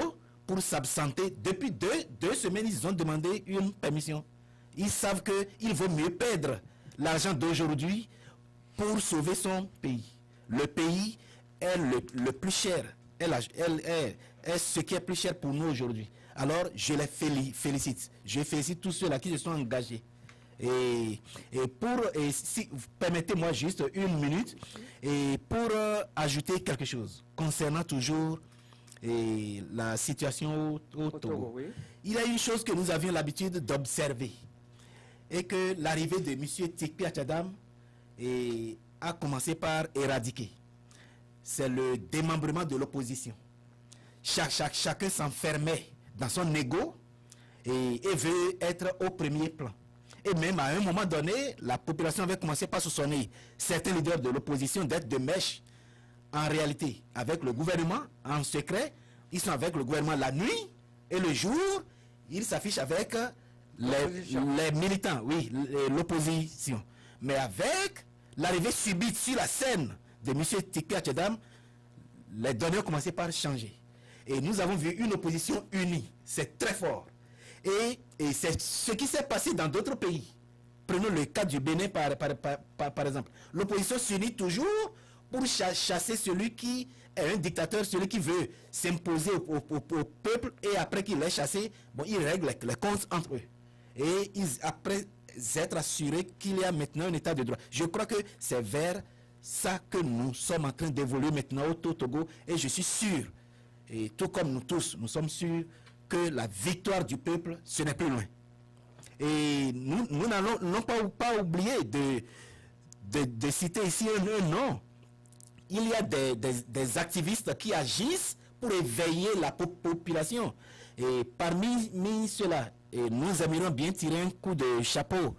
pour s'absenter. Depuis deux, deux semaines, ils ont demandé une permission. Ils savent qu'il vaut mieux perdre l'argent d'aujourd'hui pour sauver son pays. Le pays est le, le plus cher, est, la, elle, est, est ce qui est plus cher pour nous aujourd'hui. Alors, je les félicite. Je félicite tous ceux-là qui se sont engagés. Et, et pour, et si, permettez-moi juste une minute, et pour euh, ajouter quelque chose concernant toujours et, la situation au, au, au Togo. Togo oui. Il y a une chose que nous avions l'habitude d'observer, et que l'arrivée de M. Tekpi Achadam et, a commencé par éradiquer. C'est le démembrement de l'opposition. Chaque, chaque, chacun s'enfermait dans son ego et, et veut être au premier plan. Et même à un moment donné, la population avait commencé par soupçonner certains leaders de l'opposition d'être de mèche. En réalité, avec le gouvernement, en secret, ils sont avec le gouvernement la nuit, et le jour, ils s'affichent avec les, les militants, oui, l'opposition. Mais avec l'arrivée subite sur la scène de M. Tekpi Achadam, les données ont commencé par changer. Et nous avons vu une opposition unie. C'est très fort. Et, et c'est ce qui s'est passé dans d'autres pays. Prenons le cas du Bénin par, par, par, par, par exemple. L'opposition s'unit toujours pour chasser celui qui est un dictateur, celui qui veut s'imposer au, au, au, au peuple, et après qu'il l'ait chassé, bon, ils règlent les, les comptes entre eux. Et ils, après être assurés qu'il y a maintenant un état de droit. Je crois que c'est vers ça que nous sommes en train d'évoluer maintenant au Togo, et je suis sûr, et tout comme nous tous, nous sommes sûrs que la victoire du peuple, ce n'est plus loin. Et nous, nous n'allons pas, pas oublier de, de, de citer ici un, un nom. Il y a des, des, des activistes qui agissent pour éveiller la population. Et parmi ceux-là, nous aimerions bien tirer un coup de chapeau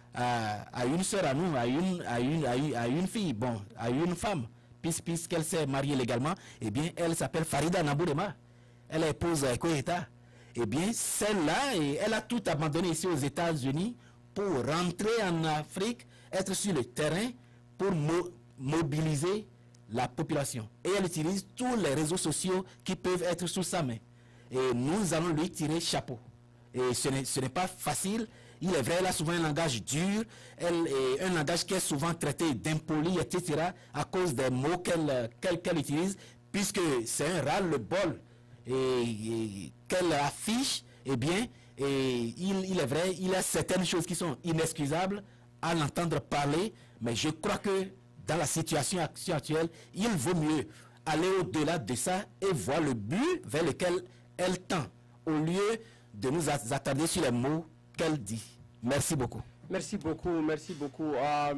à, à une sœur à nous, à une, à, une, à, une, à une fille, bon, à une femme, puisqu'elle s'est mariée légalement. Eh bien, elle s'appelle Farida Nabourema. Elle est épouse Koeta. Eh bien, celle-là, elle a tout abandonné ici aux États-Unis pour rentrer en Afrique, être sur le terrain pour mo mobiliser la population. Et elle utilise tous les réseaux sociaux qui peuvent être sous sa main. Et nous allons lui tirer chapeau. Et ce n'est pas facile. Il est vrai, elle a souvent un langage dur, elle, et un langage qui est souvent traité d'impoli, et cetera, à cause des mots qu'elle qu'elle, qu'elle utilise, puisque c'est un ras-le-bol et, et qu'elle affiche. Eh bien, et il, il est vrai, il y a certaines choses qui sont inexcusables à l'entendre parler, mais je crois que dans la situation actuelle, il vaut mieux aller au-delà de ça et voir le but vers lequel elle tend, au lieu de nous attarder sur les mots qu'elle dit. Merci beaucoup. Merci beaucoup, merci beaucoup. Euh,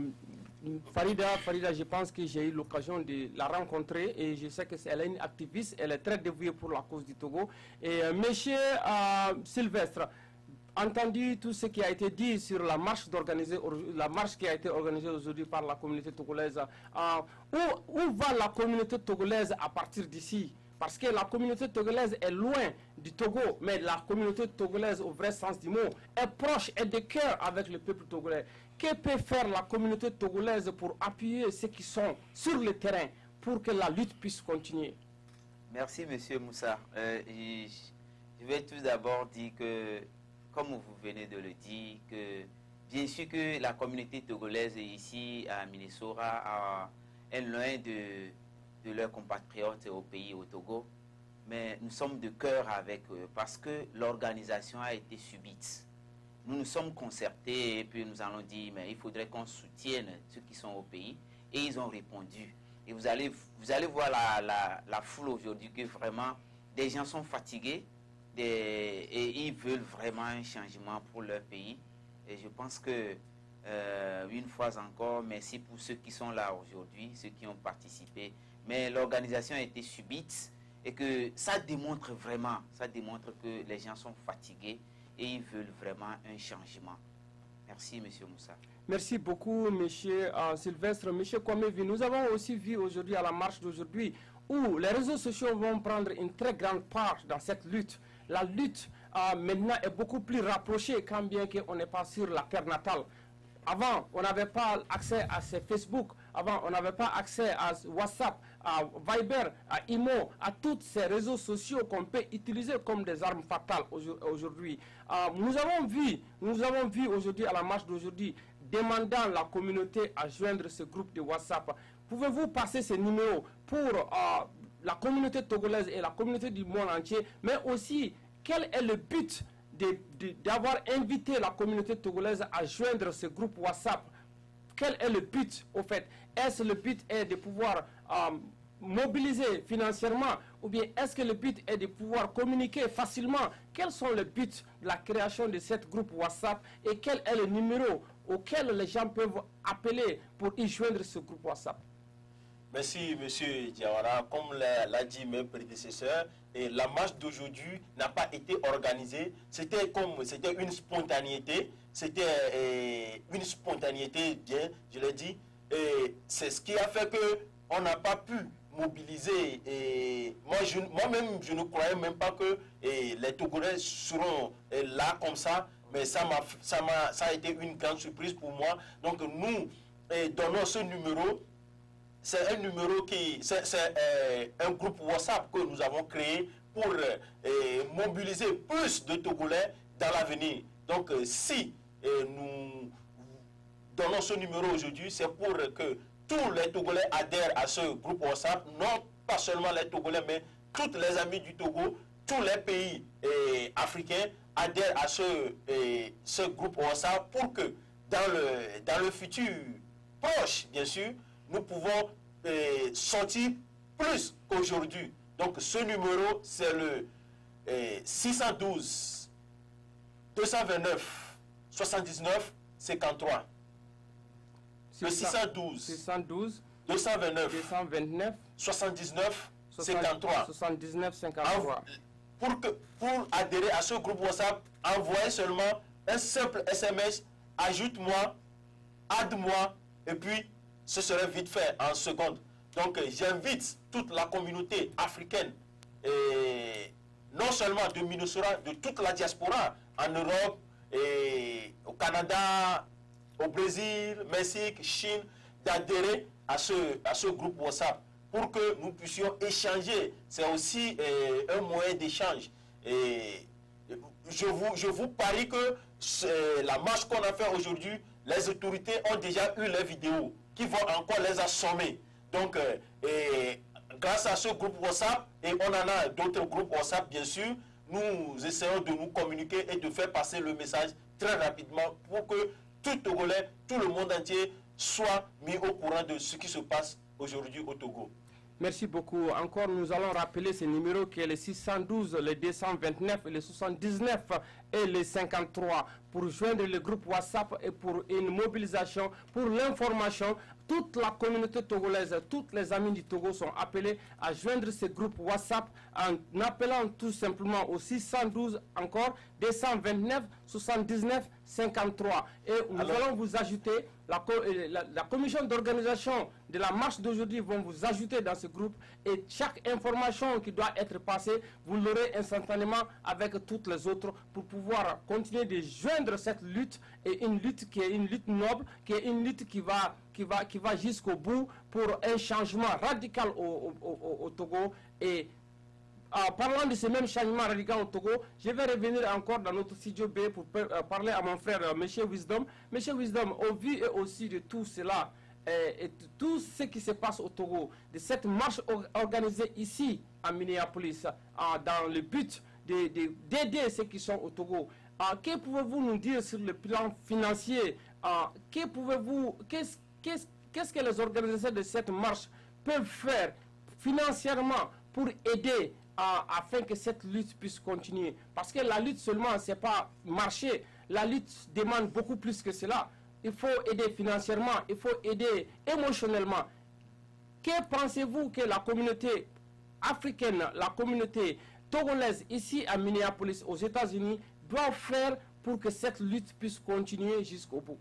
Farida, Farida, je pense que j'ai eu l'occasion de la rencontrer et je sais qu'elle est une activiste, elle est très dévouée pour la cause du Togo. Et euh, monsieur euh, Sylvestre, entendu tout ce qui a été dit sur la marche, la marche qui a été organisée aujourd'hui par la communauté togolaise, euh, où, où va la communauté togolaise à partir d'ici? Parce que la communauté togolaise est loin du Togo, mais la communauté togolaise, au vrai sens du mot, est proche, est de cœur avec le peuple togolais. Que peut faire la communauté togolaise pour appuyer ceux qui sont sur le terrain pour que la lutte puisse continuer? Merci, monsieur Moussa. Euh, je, je vais tout d'abord dire que, comme vous venez de le dire, que bien sûr que la communauté togolaise ici à Minnesota est loin de... de leurs compatriotes au pays, au Togo, mais nous sommes de cœur avec eux parce que l'organisation a été subite. Nous nous sommes concertés et puis nous allons dire, mais il faudrait qu'on soutienne ceux qui sont au pays, et ils ont répondu. Et vous allez, vous allez voir la, la, la foule aujourd'hui que vraiment des gens sont fatigués des, et ils veulent vraiment un changement pour leur pays. Et je pense que euh, une fois encore, merci pour ceux qui sont là aujourd'hui, ceux qui ont participé. Mais l'organisation a été subite et que ça démontre vraiment, ça démontre que les gens sont fatigués et ils veulent vraiment un changement. Merci, M. Moussa. Merci beaucoup, M. Euh, Sylvestre. M. Kwamevi, nous avons aussi vu aujourd'hui à la marche d'aujourd'hui où les réseaux sociaux vont prendre une très grande part dans cette lutte. La lutte euh, maintenant est beaucoup plus rapprochée quand bien qu'on n'est pas sur la terre natale. Avant, on n'avait pas accès à ces Facebook. Avant, on n'avait pas accès à WhatsApp. à Viber, à Imo, à tous ces réseaux sociaux qu'on peut utiliser comme des armes fatales aujourd'hui. Euh, nous avons vu, nous avons vu aujourd'hui à la marche d'aujourd'hui, demandant la communauté à joindre ce groupe de WhatsApp. Pouvez-vous passer ces numéros pour euh, la communauté togolaise et la communauté du monde entier, mais aussi quel est le but d'avoir invité la communauté togolaise à joindre ce groupe WhatsApp? Quel est le but au fait? Est-ce le but est de pouvoir euh, mobiliser financièrement, ou bien est-ce que le but est de pouvoir communiquer facilement? Quels sont les buts de la création de ce groupe WhatsApp et quel est le numéro auquel les gens peuvent appeler pour y joindre ce groupe WhatsApp? Merci, M. Diawara. Comme l'a dit mes prédécesseurs, et la marche d'aujourd'hui n'a pas été organisée. C'était comme, c'était une spontanéité. C'était euh, une spontanéité, bien, je l'ai dit. Et c'est ce qui a fait qu'on n'a pas pu mobiliser. Et moi, je, moi-même, je ne croyais même pas que et, les Togolais seront et, là comme ça. Mais ça, m'a, ça, m'a, ça a été une grande surprise pour moi. Donc, nous et, donnons ce numéro. C'est un numéro qui, c'est euh, un groupe WhatsApp que nous avons créé pour euh, mobiliser plus de Togolais dans l'avenir. Donc, euh, si euh, nous donnons ce numéro aujourd'hui, c'est pour que tous les Togolais adhèrent à ce groupe WhatsApp, non pas seulement les Togolais, mais tous les amis du Togo, tous les pays euh, africains adhèrent à ce, euh, ce groupe WhatsApp pour que dans le, dans le futur proche, bien sûr, nous pouvons euh, sortir plus qu'aujourd'hui. Donc ce numéro, c'est le euh, six cent douze, deux cent vingt-neuf, soixante-dix-neuf, cinquante-trois. Le six cent douze, deux cent vingt-neuf, soixante-dix-neuf, cinquante-trois. soixante-dix-neuf, cinquante-trois. Pour, que, pour adhérer à ce groupe WhatsApp, envoyez seulement un simple S M S, ajoute-moi, aide-moi, et puis ce serait vite fait en seconde. Donc euh, j'invite toute la communauté africaine, et non seulement de Minnesota, de toute la diaspora en Europe, et au Canada, au Brésil, Mexique, Chine, d'adhérer à ce, à ce groupe WhatsApp pour que nous puissions échanger. C'est aussi euh, un moyen d'échange. Et je vous, je vous parie que la marche qu'on a fait aujourd'hui, les autorités ont déjà eu les vidéos qui vont encore les assommer. Donc, euh, et grâce à ce groupe WhatsApp, et on en a d'autres groupes WhatsApp, bien sûr, nous essayons de nous communiquer et de faire passer le message très rapidement pour que tout Togolais, tout le monde entier soit mis au courant de ce qui se passe aujourd'hui au Togo. Merci beaucoup. Encore, nous allons rappeler ce numéro qui est le six cent douze, le deux cent vingt-neuf, le soixante-dix-neuf et le cinquante-trois pour joindre le groupe WhatsApp et pour une mobilisation, pour l'information. Toute la communauté togolaise, tous les amis du Togo sont appelés à joindre ce groupe WhatsApp en appelant tout simplement au six cent douze, encore deux cent vingt-neuf, soixante-dix-neuf, cinquante-trois. Et nous Alors, allons vous ajouter, la, la, la commission d'organisation de la marche d'aujourd'hui vont vous ajouter dans ce groupe et chaque information qui doit être passée, vous l'aurez instantanément avec toutes les autres pour pouvoir continuer de joindre cette lutte et une lutte qui est une lutte noble, qui est une lutte qui va, qui va, qui va jusqu'au bout pour un changement radical au, au, au, au Togo. Et en parlant de ce même changement radical au Togo, je vais revenir encore dans notre studio B pour parler à mon frère euh, M. Wisdom. M. Wisdom, au vu et aussi de tout cela, et, et tout ce qui se passe au Togo, de cette marche or, organisée ici à Minneapolis, euh, dans le but d'aider de, de, ceux qui sont au Togo, euh, que pouvez-vous nous dire sur le plan financier? euh, que pouvez-vous, qu'est-ce, qu'est-ce, qu'est-ce que les organisateurs de cette marche peuvent faire financièrement pour aider à, afin que cette lutte puisse continuer? Parce que la lutte seulement, ce n'est pas marcher. La lutte demande beaucoup plus que cela. Il faut aider financièrement, il faut aider émotionnellement. Que pensez-vous que la communauté africaine, la communauté togolaise ici à Minneapolis, aux États-Unis, doit faire pour que cette lutte puisse continuer jusqu'au bout?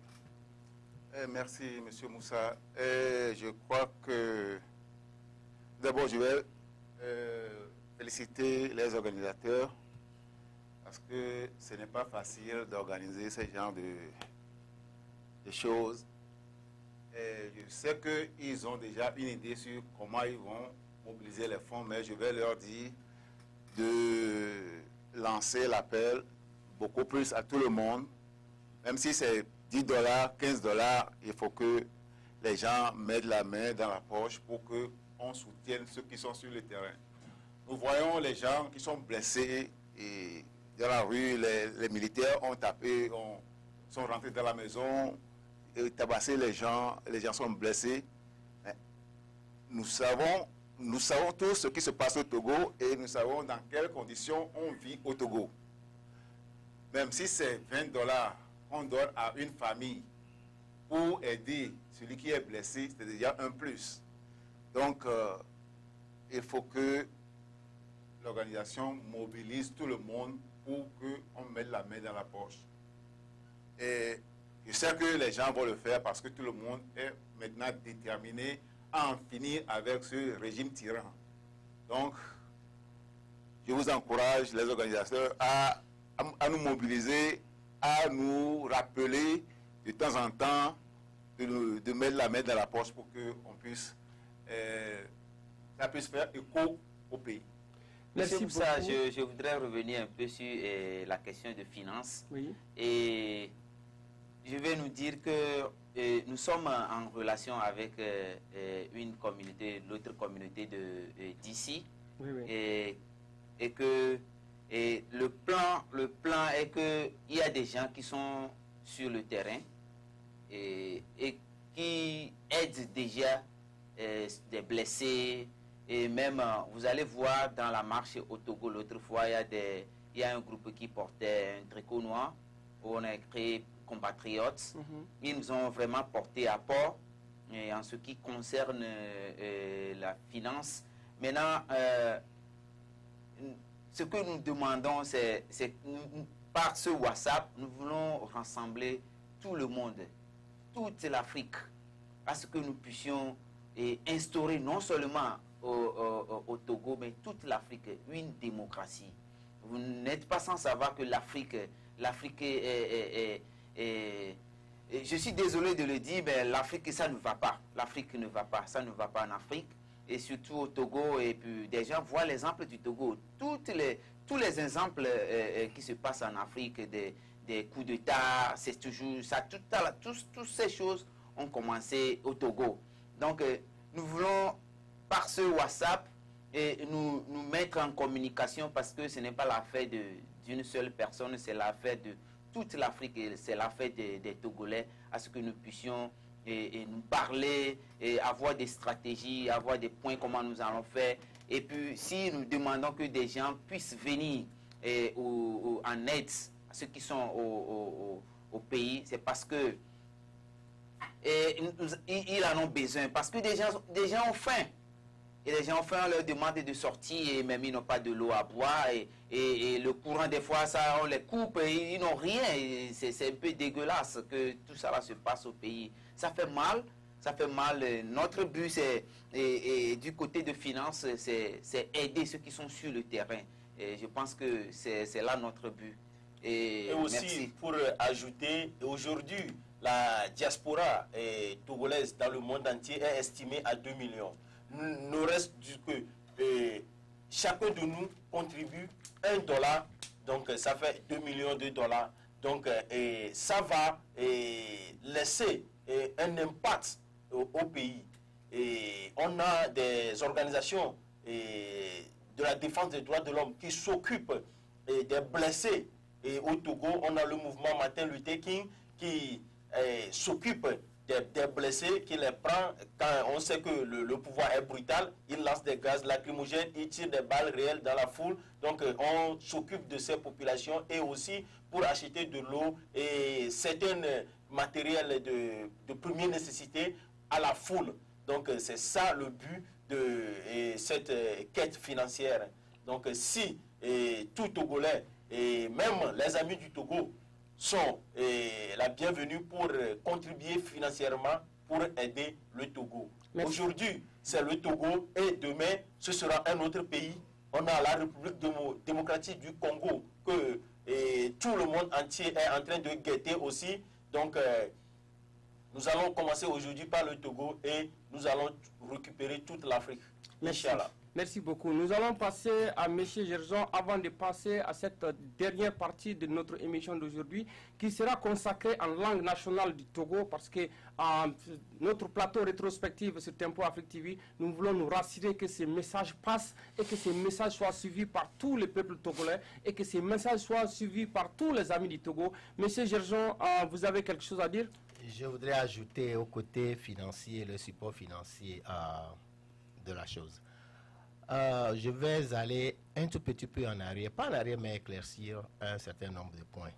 Eh, merci, M. Moussa. Eh, je crois que d'abord, je vais euh, féliciter les organisateurs parce que ce n'est pas facile d'organiser ce genre de, de choses. Et je sais qu'ils ont déjà une idée sur comment ils vont mobiliser les fonds, mais je vais leur dire de lancer l'appel beaucoup plus à tout le monde. Même si c'est dix dollars, quinze dollars, il faut que les gens mettent la main dans la poche pour qu'on soutienne ceux qui sont sur le terrain. Nous voyons les gens qui sont blessés et dans la rue, les, les militaires ont tapé, ont, sont rentrés dans la maison, et tabassé les gens, les gens sont blessés. Nous savons, nous savons tous ce qui se passe au Togo et nous savons dans quelles conditions on vit au Togo. Même si c'est vingt dollars qu'on donne à une famille pour aider celui qui est blessé, c'est déjà un plus. Donc, euh, il faut que l'organisation mobilise tout le monde pour qu'on mette la main dans la poche. Et je sais que les gens vont le faire parce que tout le monde est maintenant déterminé à en finir avec ce régime tyran. Donc, je vous encourage, les organisateurs, à, à, à nous mobiliser, à nous rappeler de temps en temps de, nous, de mettre la main dans la poche pour que on puisse, euh, ça puisse faire écho au pays. Merci pour ça. Je, je voudrais revenir un peu sur euh, la question de finances. Oui. Et je vais nous dire que euh, nous sommes en relation avec euh, euh, une communauté, l'autre communauté de euh, d'ici, oui, oui. et, et que et le plan, le plan est que il y a des gens qui sont sur le terrain et, et qui aident déjà euh, des blessés. Et même, vous allez voir dans la marche au Togo l'autre fois, il y a des, il y a un groupe qui portait un tricot noir où on a écrit compatriotes. Mm-hmm. Ils nous ont vraiment porté à port et en ce qui concerne euh, la finance. Maintenant, euh, ce que nous demandons, c'est par ce WhatsApp, nous voulons rassembler tout le monde, toute l'Afrique, à ce que nous puissions et, instaurer non seulement au, au, au Togo, mais toute l'Afrique, une démocratie. Vous n'êtes pas sans savoir que l'Afrique, l'Afrique est, est, est, est, est... Je suis désolé de le dire, mais l'Afrique, ça ne va pas. L'Afrique ne va pas, ça ne va pas en Afrique. Et surtout au Togo, et puis des gens voient l'exemple du Togo. Toutes les, tous les exemples euh, qui se passent en Afrique, des, des coups d'État, c'est toujours ça. Tout, tous, toutes ces choses ont commencé au Togo. Donc, euh, nous voulons, par ce WhatsApp, et nous, nous mettre en communication parce que ce n'est pas l'affaire d'une seule personne, c'est l'affaire de toute l'Afrique, c'est l'affaire des, des Togolais, à ce que nous puissions et, et nous parler, et avoir des stratégies, avoir des points, comment nous allons faire. Et puis, si nous demandons que des gens puissent venir et, au, au, en aide à ceux qui sont au, au, au pays, c'est parce que et, ils, ils en ont besoin, parce que des gens, des gens ont faim. Et les gens ont faim, on leur demande de sortir, et même ils n'ont pas de l'eau à boire. Et, et, et le courant, des fois, ça, on les coupe, et ils n'ont rien. C'est un peu dégueulasse que tout ça là, se passe au pays. Ça fait mal, ça fait mal. Notre but, c'est, et, et du côté de finances, c'est aider ceux qui sont sur le terrain. Et je pense que c'est là notre but. Et, et aussi, merci. Pour ajouter, aujourd'hui, la diaspora eh, togolaise dans le monde entier est estimée à deux millions. Nous reste que eh, chacun de nous contribue un dollar, donc ça fait deux millions de dollars. Donc eh, ça va eh, laisser eh, un impact au, au pays. Et on a des organisations eh, de la défense des droits de l'homme qui s'occupent eh, des blessés. Et au Togo, on a le mouvement Martin Luther King qui eh, s'occupe Des, des blessés, qui les prend quand on sait que le, le pouvoir est brutal, il lance des gaz lacrymogènes, il tire des balles réelles dans la foule. Donc euh, on s'occupe de ces populations et aussi pour acheter de l'eau et certains matériels de, de première nécessité à la foule. Donc euh, c'est ça le but de et cette euh, quête financière. Donc euh, si et, tout Togolais et même les amis du Togo sont eh, la bienvenue pour eh, contribuer financièrement pour aider le Togo. Aujourd'hui, c'est le Togo et demain, ce sera un autre pays. On a la République démo démocratique du Congo que eh, tout le monde entier est en train de guetter aussi. Donc, eh, Nous allons commencer aujourd'hui par le Togo et nous allons récupérer toute l'Afrique. Merci. Inch'Allah. Merci beaucoup. Nous allons passer à M. Gerson avant de passer à cette dernière partie de notre émission d'aujourd'hui qui sera consacrée en langue nationale du Togo parce que euh, notre plateau rétrospectif sur Tempo Afrique T V, nous voulons nous rassurer que ces messages passent et que ces messages soient suivis par tous les peuples togolais et que ces messages soient suivis par tous les amis du Togo. M. Gerson, euh, vous avez quelque chose à dire? Je voudrais ajouter au côté financier, le support financier euh, de la chose. Euh, je vais aller un tout petit peu en arrière, pas en arrière, mais éclaircir un certain nombre de points.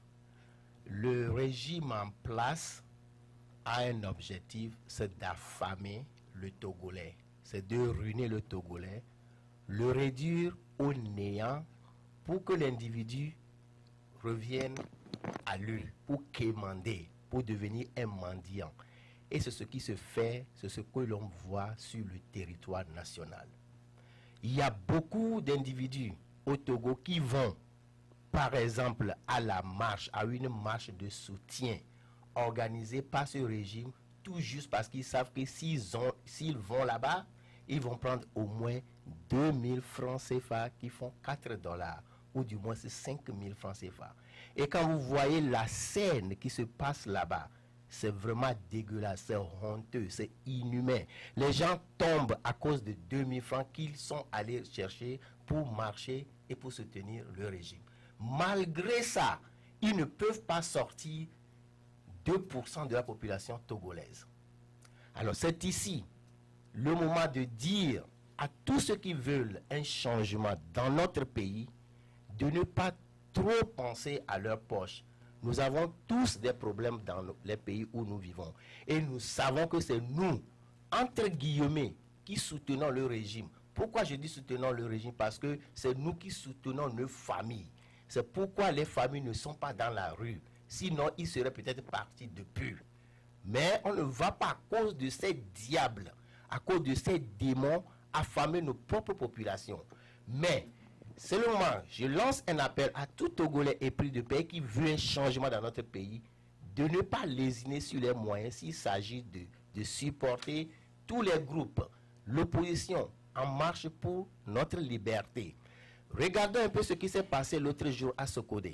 Le régime en place a un objectif, c'est d'affamer le Togolais, c'est de ruiner le Togolais, le réduire au néant pour que l'individu revienne à lui, pour quémander, pour devenir un mendiant. Et c'est ce qui se fait, c'est ce que l'on voit sur le territoire national. Il y a beaucoup d'individus au Togo qui vont, par exemple, à la marche, à une marche de soutien organisée par ce régime, tout juste parce qu'ils savent que s'ils ont, s'ils vont là-bas, ils vont prendre au moins deux mille francs C F A qui font quatre dollars, ou du moins c'est cinq mille francs C F A. Et quand vous voyez la scène qui se passe là-bas, c'est vraiment dégueulasse, c'est honteux, c'est inhumain. Les gens tombent à cause de deux mille francs qu'ils sont allés chercher pour marcher et pour soutenir le régime. Malgré ça, ils ne peuvent pas sortir deux pour cent de la population togolaise. Alors c'est ici le moment de dire à tous ceux qui veulent un changement dans notre pays de ne pas trop penser à leur poche. Nous avons tous des problèmes dans les pays où nous vivons. Et nous savons que c'est nous, entre guillemets, qui soutenons le régime. Pourquoi je dis soutenons le régime? Parce que c'est nous qui soutenons nos familles. C'est pourquoi les familles ne sont pas dans la rue. Sinon, ils seraient peut-être partis depuis. Mais on ne va pas à cause de ces diables, à cause de ces démons, affamer nos propres populations. Mais c'est le moment, je lance un appel à tout Togolais épris de paix qui veut un changement dans notre pays, de ne pas lésiner sur les moyens s'il s'agit de, de supporter tous les groupes, l'opposition en marche pour notre liberté. Regardons un peu ce qui s'est passé l'autre jour à Sokodé.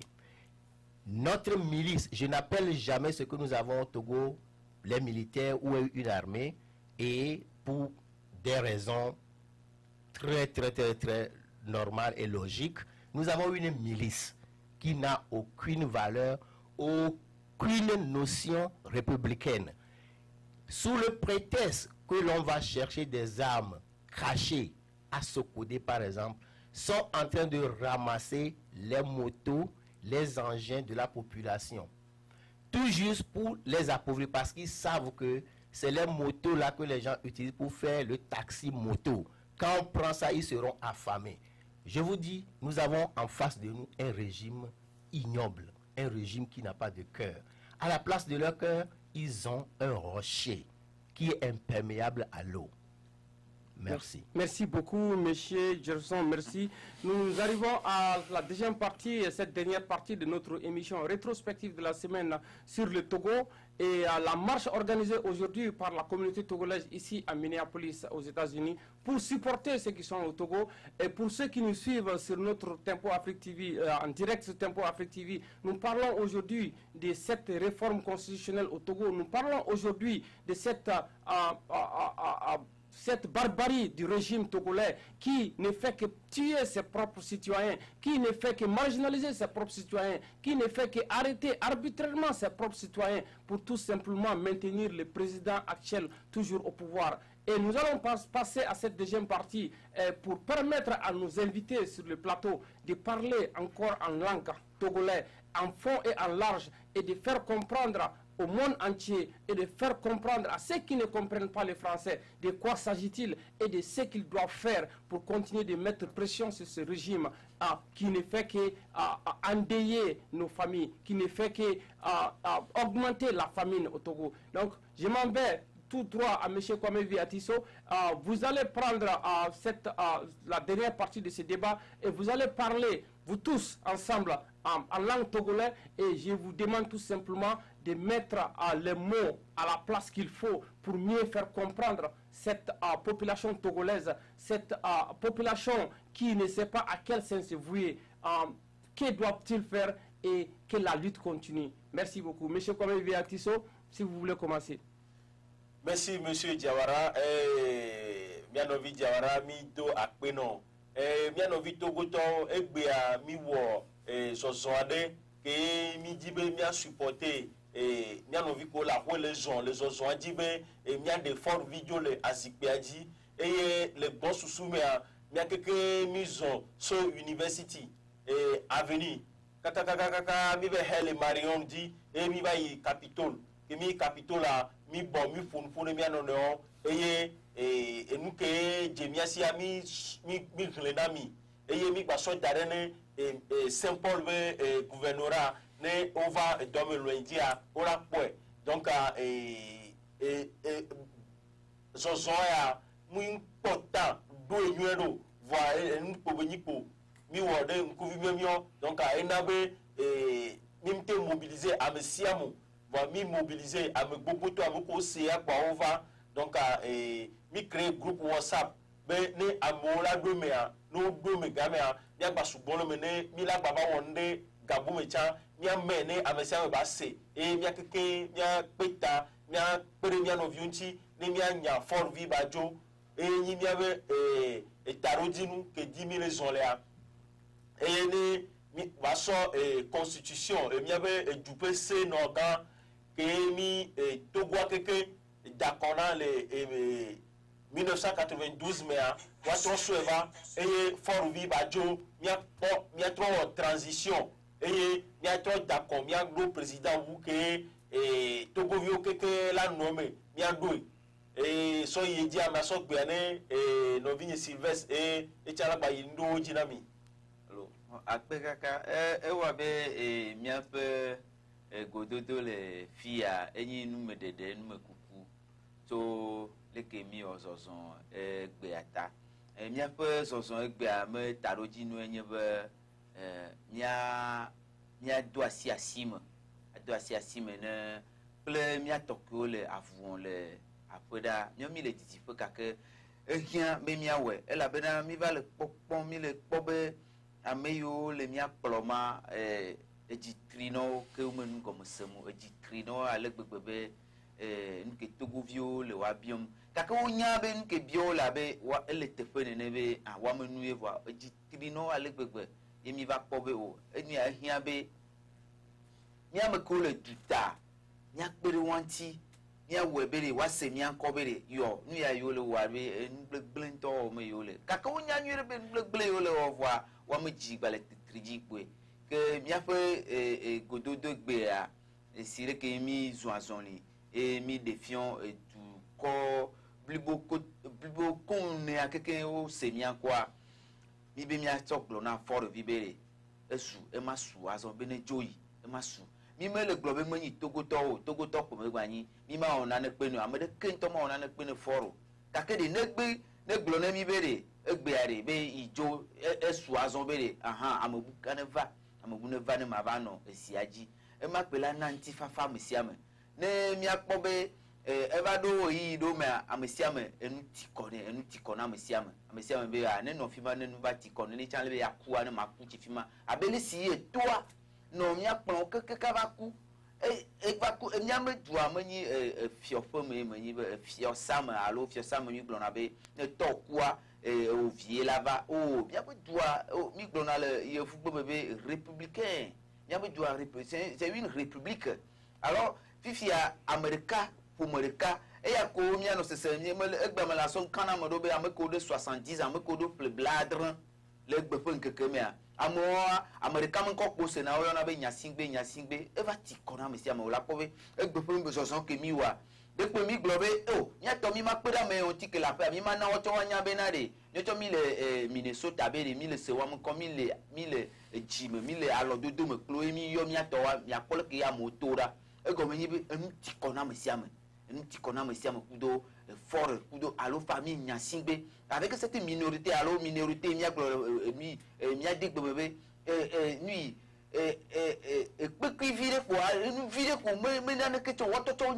Notre milice, je n'appelle jamais ce que nous avons au Togo, les militaires ou une armée, et pour des raisons très très très très normale et logique, nous avons une milice qui n'a aucune valeur, aucune notion républicaine. Sous le prétexte que l'on va chercher des armes cachées à Sokodé par exemple, sont en train de ramasser les motos, les engins de la population. Tout juste pour les appauvrir parce qu'ils savent que c'est les motos là que les gens utilisent pour faire le taxi moto. Quand on prend ça, ils seront affamés. Je vous dis, nous avons en face de nous un régime ignoble, un régime qui n'a pas de cœur. À la place de leur cœur, ils ont un rocher qui est imperméable à l'eau. Merci. Merci beaucoup, monsieur Gerson. Merci. Nous arrivons à la deuxième partie, cette dernière partie de notre émission rétrospective de la semaine sur le Togo et à la marche organisée aujourd'hui par la communauté togolaise ici à Minneapolis, aux États-Unis, pour supporter ceux qui sont au Togo et pour ceux qui nous suivent sur notre Tempo Afrique T V, euh, en direct sur Tempo Afrique T V. Nous parlons aujourd'hui de cette réforme constitutionnelle au Togo. Nous parlons aujourd'hui de cette euh, euh, euh, euh, cette barbarie du régime togolais qui ne fait que tuer ses propres citoyens, qui ne fait que marginaliser ses propres citoyens, qui ne fait que arrêter arbitrairement ses propres citoyens pour tout simplement maintenir le président actuel toujours au pouvoir. Et nous allons pas passer à cette deuxième partie euh, pour permettre à nos invités sur le plateau de parler encore en langue togolais, en fond et en large, et de faire comprendre au monde entier et de faire comprendre à ceux qui ne comprennent pas le français de quoi s'agit-il et de ce qu'ils doivent faire pour continuer de mettre pression sur ce régime ah, qui ne fait que ah, endeuiller nos familles, qui ne fait que ah, ah, augmenter la famine au Togo. Donc, je m'en vais tout droit à M. Kwame Viatiso. Ah, vous allez prendre ah, cette, ah, la dernière partie de ce débat et vous allez parler, vous tous ensemble, en, en langue togolaise, et je vous demande tout simplement de mettre uh, les mots à la place qu'il faut pour mieux faire comprendre cette uh, population togolaise, cette uh, population qui ne sait pas à quel sens se vouer, uh, que doivent-ils faire et que la lutte continue. Merci beaucoup. Monsieur Kwame Viatiso, si vous voulez commencer. Merci, Monsieur Diawara. Eh, Mianovi Diawara, mi do akpeno. Eh, Mianovi Togoton, Egbea, mi wo, eh, Zozoade, que mi dibe, mi a supporté, eh, Mianovi ko la rue les gens, les Zozon dibe, et mi a des forts vidéos, les Azikpeadi, et les bons sous-soumea, mi a quelques maisons, so University, et Avenue. Kakakakaka, mi ve hele Marion dit, et mi va y Capitole, que mi Capitole a, mi bon mi fun fun mi anono eye e enu ke jemia si ami mi mi glenda mi eye mi gba so dare ne e Saint Paul ve gouvernorat ne over domaine loindia ora po donc e e zozo ya mu important do enuero voir enu po benipo mi wode nkuvi memio donc a enabe e nimte mobiliser amesiamu mi mobiliser à me beaucoup à me conseiller à quoi on va donc à mi créer groupe WhatsApp mais ne amola do me a no do me game a ya ba subon me ne mi la baba wonde gabu me cha mi ame ne amesia me ba se e mi akeke mi peta mi pere mi no viunchi ne mi anya for vi bajo e yi mi ave e e tarodinu ke dix mille zonlea e ne mi va so e constitution e mi ave e dupe se no ga que mi Togo keke d'accord les mille neuf cent quatre-vingt-douze mais watron sueva et fort vi bajo mi a mi a trop transition et mi a trop d'accord mi a gros président vous que et Togo vio keke la nommé mi a do et so y dit à ma so gbeane et no vigne Sylvestre et et chala ba yindo jinami allo akpekaka e wa be e mi a peu gododo le fia enyi nume dede nume kuku to leke mi ozozon egbe ata e mia pe zozon egbe ame taroji nu enye be mia mia do asi asime do asi asime ne ple mia tokyo le avon le apoda mia mi le titi pe kake ehia be mia we ela bena mi va le popon mi le pobe ameyo le mia ploma eh eji trino ke umenu comme semu eji trino ale gbegbe eh nke togovio le wabium kaka onya be nke bio la be wa ele tefene ne be awa menu ewa eji trino ale gbegbe emi va pobe o eni ahia be nya me ko le duta nya pere wanti nya webere wa se nya kobere yo nu ya yo le wa be gbegble nto me yo le kaka onya nyere be gbegble yo le wa wa me ji gbale triji pe que mia fait gododo gbea et sire que mi zoazonli et mi défiant et tout corps blibo blibo qu'on est à quelqu'un au semia quoi mi be mia tok lona fort vibere esu e masu azon bene joyi e masu mi me le globe mani togoto o togoto ko me gbani mi ma ona ne penu amede kento ma ona ne penu foro takede ne gbe ne glone mi bere egbeare be ijo esu azon bere aha amobuka ne va amugune vane mavano esiaji e makpela nanti fafa mesiame ne mi akpobe e eva do yi do me amesiame enu tikone enu tikona amesiame amesiame be a ne no fima ne nu va tikone ne chanle be yakua ne maku chifima abele si e toa no mi akpon keke kavaku e e vaku e mi ame du amani e fiofo me mani be fiosame alo fiosame mi glona be ne tokua et au vieux là-bas, oh, bien que doit, oh, il faut bébé républicain, bien que doit, c'est une république. Alors, fifi à América, pour América, et à combien nous se sommes, mais la son canam d'obé à me code soixante-dix, à me code le bladre, le bepon que que mea. À moi, Américain, mon coq au Sénat, on avait Nyasingbe, Nyasingbe, et va t'y connaître, monsieur, mais la pauvre, et bepon besoin que miwa. Depuis mi globe oh nya to mi makpeda me on ti que la paix mi mana o to nya benade nyo to mi le Minnesota be mi le sewa mo komi le mi le jime mi le alo dodo me klo mi yo mi ato wa mi akole ke ya motora e go me bi enu ti kona me siame enu ti kona me siame kudo fort kudo alo famille nya singbe avec cette minorité alo minorité mi aglo mi mi adigbe bebe eh eh nuit et et et pe ki vire quoi nous vire ko me me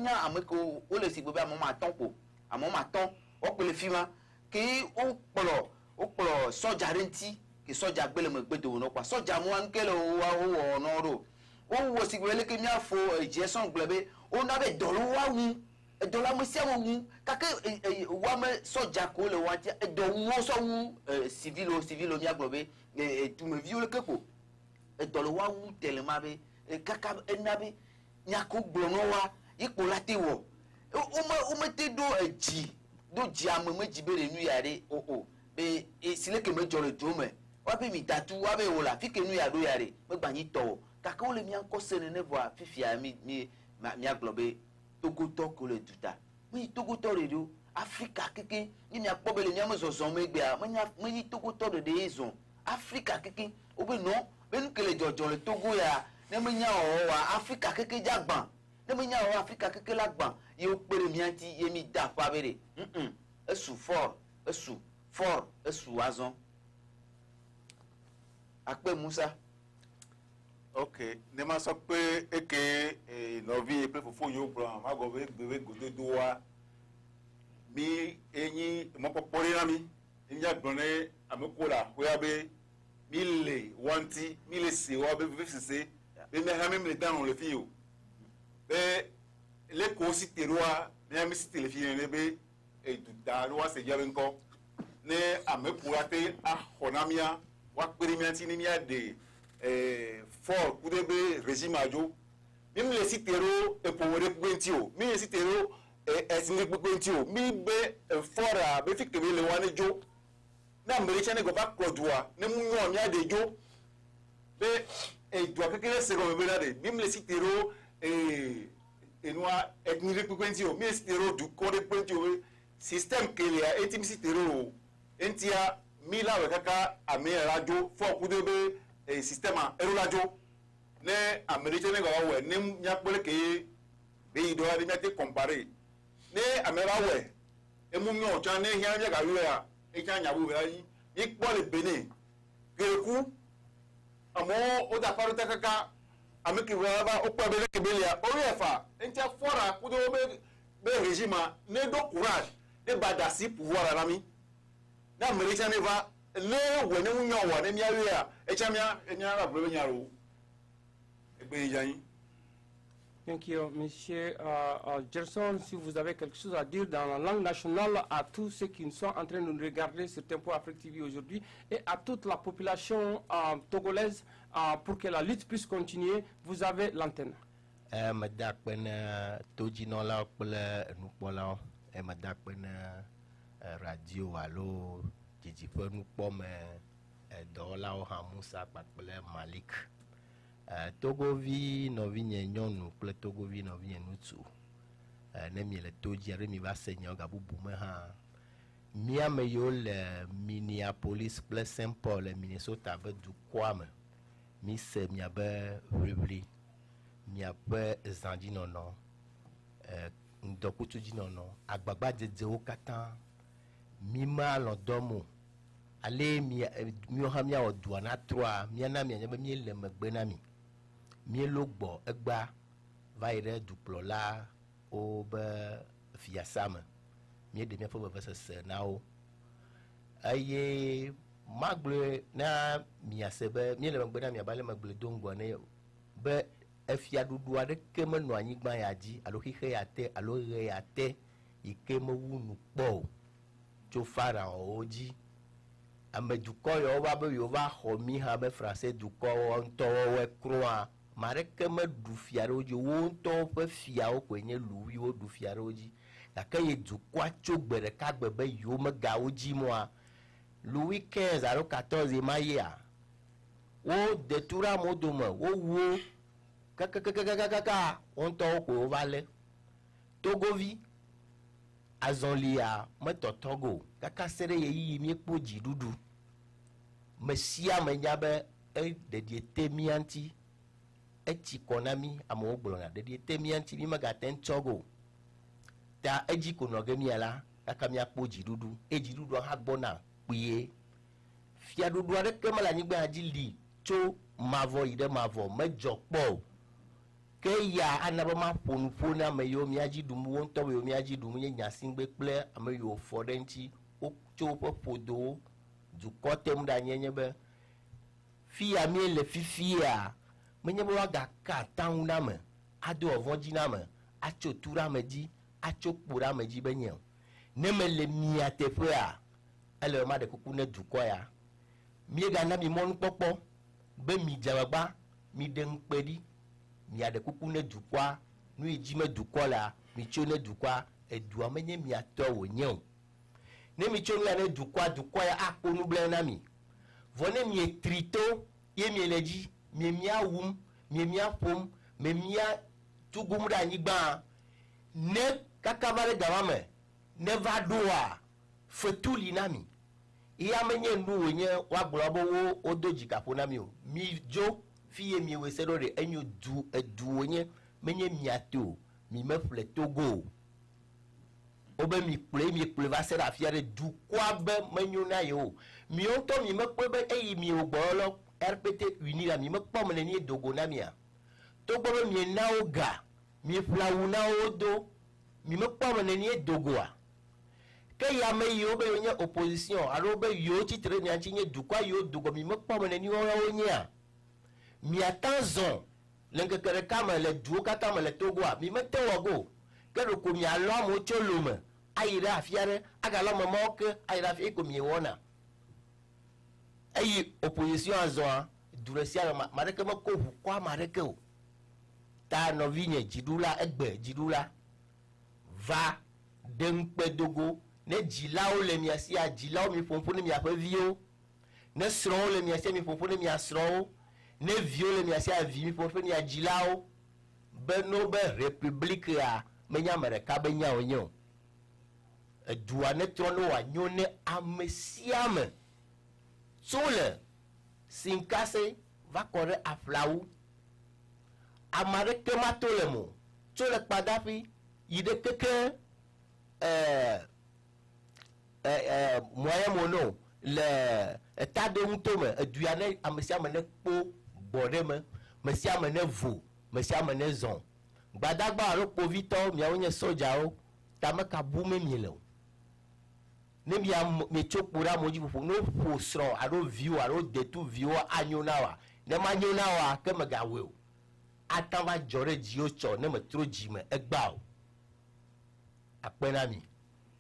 nya ameko o le si gbe amo ma ton po amo ma ton o pe le fi ma ke o polo o polo soja renti ke soja gbele mo gbe do no pa soja mo an kele o wa o no ro o wo si gbe le ke mi afo eje son glebe o na be do lo wa wu e do la mo se wo wu ka ke wa me soja ko le wa ti e do wo so wu civil o civil o mi aglobe e tu me viole ke ko e do lo wa wu tellement be e kaka e na be nya ko gbo no wa ipo lati wo o ma o ma te do eji do ji ameme ji bere nu yare o o be e sile ke me jore do me wa be mi datu wa be wo la fi ke nu ya do yare me gba yin to kaka o le mi anko sene ne vo afifia mi mi mi aglobe Togo to ko le duta mi Togo to re do Africa keke ni mi apo bele mi am zo zo me gbe a me ni Togo to de ezon Africa keke o be no be nu kele jojo le Togo ya ne me nya o wa Africa keke jagban ne me nya o Africa keke lagban ye o pere mi anti ye mi da pa bere mm esu for esu for esu azon akpe Musa. Ok, ne ma sọ pé eke novi pe fofo yo bro ma go be be godo do wa mi eyin mo popore na mi nya gbone amekola ho ya be mi le wanti mi le se wa be be se be me ha mi le down le fi o be le ko si terwa me mi si le fi ne be e du da wa se ya nko ne amekola te a honamia wa pere mi anti ni mi ade eh for kudebe régime ajo même les citero e powore kwenti o mi les citero e esine kwenti o mi be fora be fikebe le wane jo na mbere ne go ba kodua ne mu nyo mi ade jo be e do akekele se go be na de même les citero e enwa etnire kwenti o mi les citero du kode kwenti o système kele ya etim citero entia mi la we kaka ame radio for kudebe e sistema erulajo ne amerite ne gawa we ne nyakpele ke be ido ade nyate compare ne amera we emu nyo cha ne hia nya gawe ya e cha nya bu ya yi ikpo le bene geku amo o da paru takaka ameki we ba o pa bele ke belia o yefa entia fora kudo be be regime ne do courage de badasi pouvoir la mi na amerite ne va le we ne nyo wa ne mia we ya echamia enya la problème nyaro egbe yayin. Thank you, Monsieur euh, euh, Gerson. Si vous avez quelque chose à dire dans la langue nationale à tous ceux qui sont en train de nous regarder sur Tempo Afrique T V aujourd'hui et à toute la population euh, togolaise euh, pour que la lutte puisse continuer, vous avez l'antenne. Euh, Madame Pena Tojinola Pele Nupola et Madame Pena Radio Allo Djijipe Nupome Dola Hamusa Pakpele Malik. Togovi novi nyonu kple togovi novi nyenutu ne mi le toji re mi va seigneur gabu bume ha mi ame yo le Minneapolis kple Saint Paul le Minnesota be dukwa me mi se mi abe ribli mi abe zandi nono eh ndokutu di nono agbagba dzedze wo kata mi ma lo domo ale mi mi ha mi o duana trois mi na mi anya be mi le megbe na mi mi logbo egba va ire duplola o be fiasame mi de mi fo be se na o aye magle na mi asebe mi le megbe na mi abale megle dongo ne be efia dudu ade ke me no anyigba ya ji alo hihe ya te alo re ya te ike me wunu po jo fara oji ame dukɔ yɔ va be yɔ va xɔ mi hã be français dukɔ ŋutɔwo wɔe kroa mareke me ɖu fia ɖewo dzi wo ŋutɔwo ƒe fiawo koe nye luwiwo ɖu fia ɖewo dzi gake ye dukɔa tso gbe ɖeka gbe be yiwo megawo dzi moa Louis quinze alo quatorze ma yea wo detura amewo dome wo wuwo kakakakakaka wo ŋutɔwo koe wo va lé Togovi azɔlia metɔtɔ go kaka se ɖe yeyiyi miekpo dziɖuɖu me sia me nya be e dedie te mia ŋuti etsi kɔ na mi amewo gblɔna dedie te mia ŋuti mi megate ŋutsɔ go ta edzi ko nɔ ge mia la kaka miakpo dziɖuɖu e dziɖuɖua hã gbɔna kpuie fiaɖuɖu aɖeke me le anyigba dzi li tso mavɔ yi ɖe mavɔ medzɔ kpɔ o ke ke ya anabama ponu pona me yo miaji dumu wonto yo miaji dumu nye nyasingbe ple ame yo fodenti o cho po podo du kotem da nyenye be fi ami le fifia menye bo ga ka tauna me ado ovojina me acho tura me ji acho pura me ji benye ne me le miate fe a ele ma de kuku ne du ko ya mi ga na mi mon popo be mi jawagba mi de npedi mi ade kuku ne du kwa nu iji me du ko la mi cho ne du kwa edu amenye mi ato wo nyen ne mi cho ne du kwa du kwa ya akonu ble na mi vone mi trito ye mi eleji mi mi awum mi mi apom mi mi tugum da nyigba ne kakavale gawame ne vadoa fetuli nami iya menye ndu wenye wa global wo odoji kapona mi o mi jo fiye mi we sero de enyo du edu wenye menye miato mi me fle Togo obe mi ple mi ple va sera fiare du kwa be menyo na yo mi onto mi me pe be eyi mi ogbolo R P T uni la mi me pom le ni Dogo na mi a Togo be mi na oga mi flawu na odo mi me pom le ni Dogo a ke ya me yo be nye opposition aro be yo titre ni anchi nye du kwa yo Dogo mi me pom le ni o onye a mi atanzon lenke kere kama le du kata ma le Togo a mi me te wogo ke ro ko mi alo mo cholome ayira afiare aga lo mo mo ke ayira afi ko mi wona ayi opposition azon duresia ma mareke mo ko hu kwa mareke o ta no vinye jidula egbe jidula va dempe Dogo ne jilao le mi asia jilao mi pompone mi afa vio ne sro le mi asia mi pompone mi asro ne vio le mi asia vi mi pompone mi jilao beno be republique ya menya mereka benya onyo edua ne trono wa nyone amesiame sole sinkase va kore aflaou amare kemato le mo sole Kadafi yide keke euh euh euh moyen mono le état de mutome eduane amesiame ne po bodeme mesiame ne vo mesiame ne zon Badagba ro povito mi awonye soja o tamaka bume mi le o ne mi am me chokura moji fufu no fo sro aro view aro detu view anyona wa ne ma nyona wa ke mega we o atanwa jore ji o cho ne me tro ji me egba o apena mi.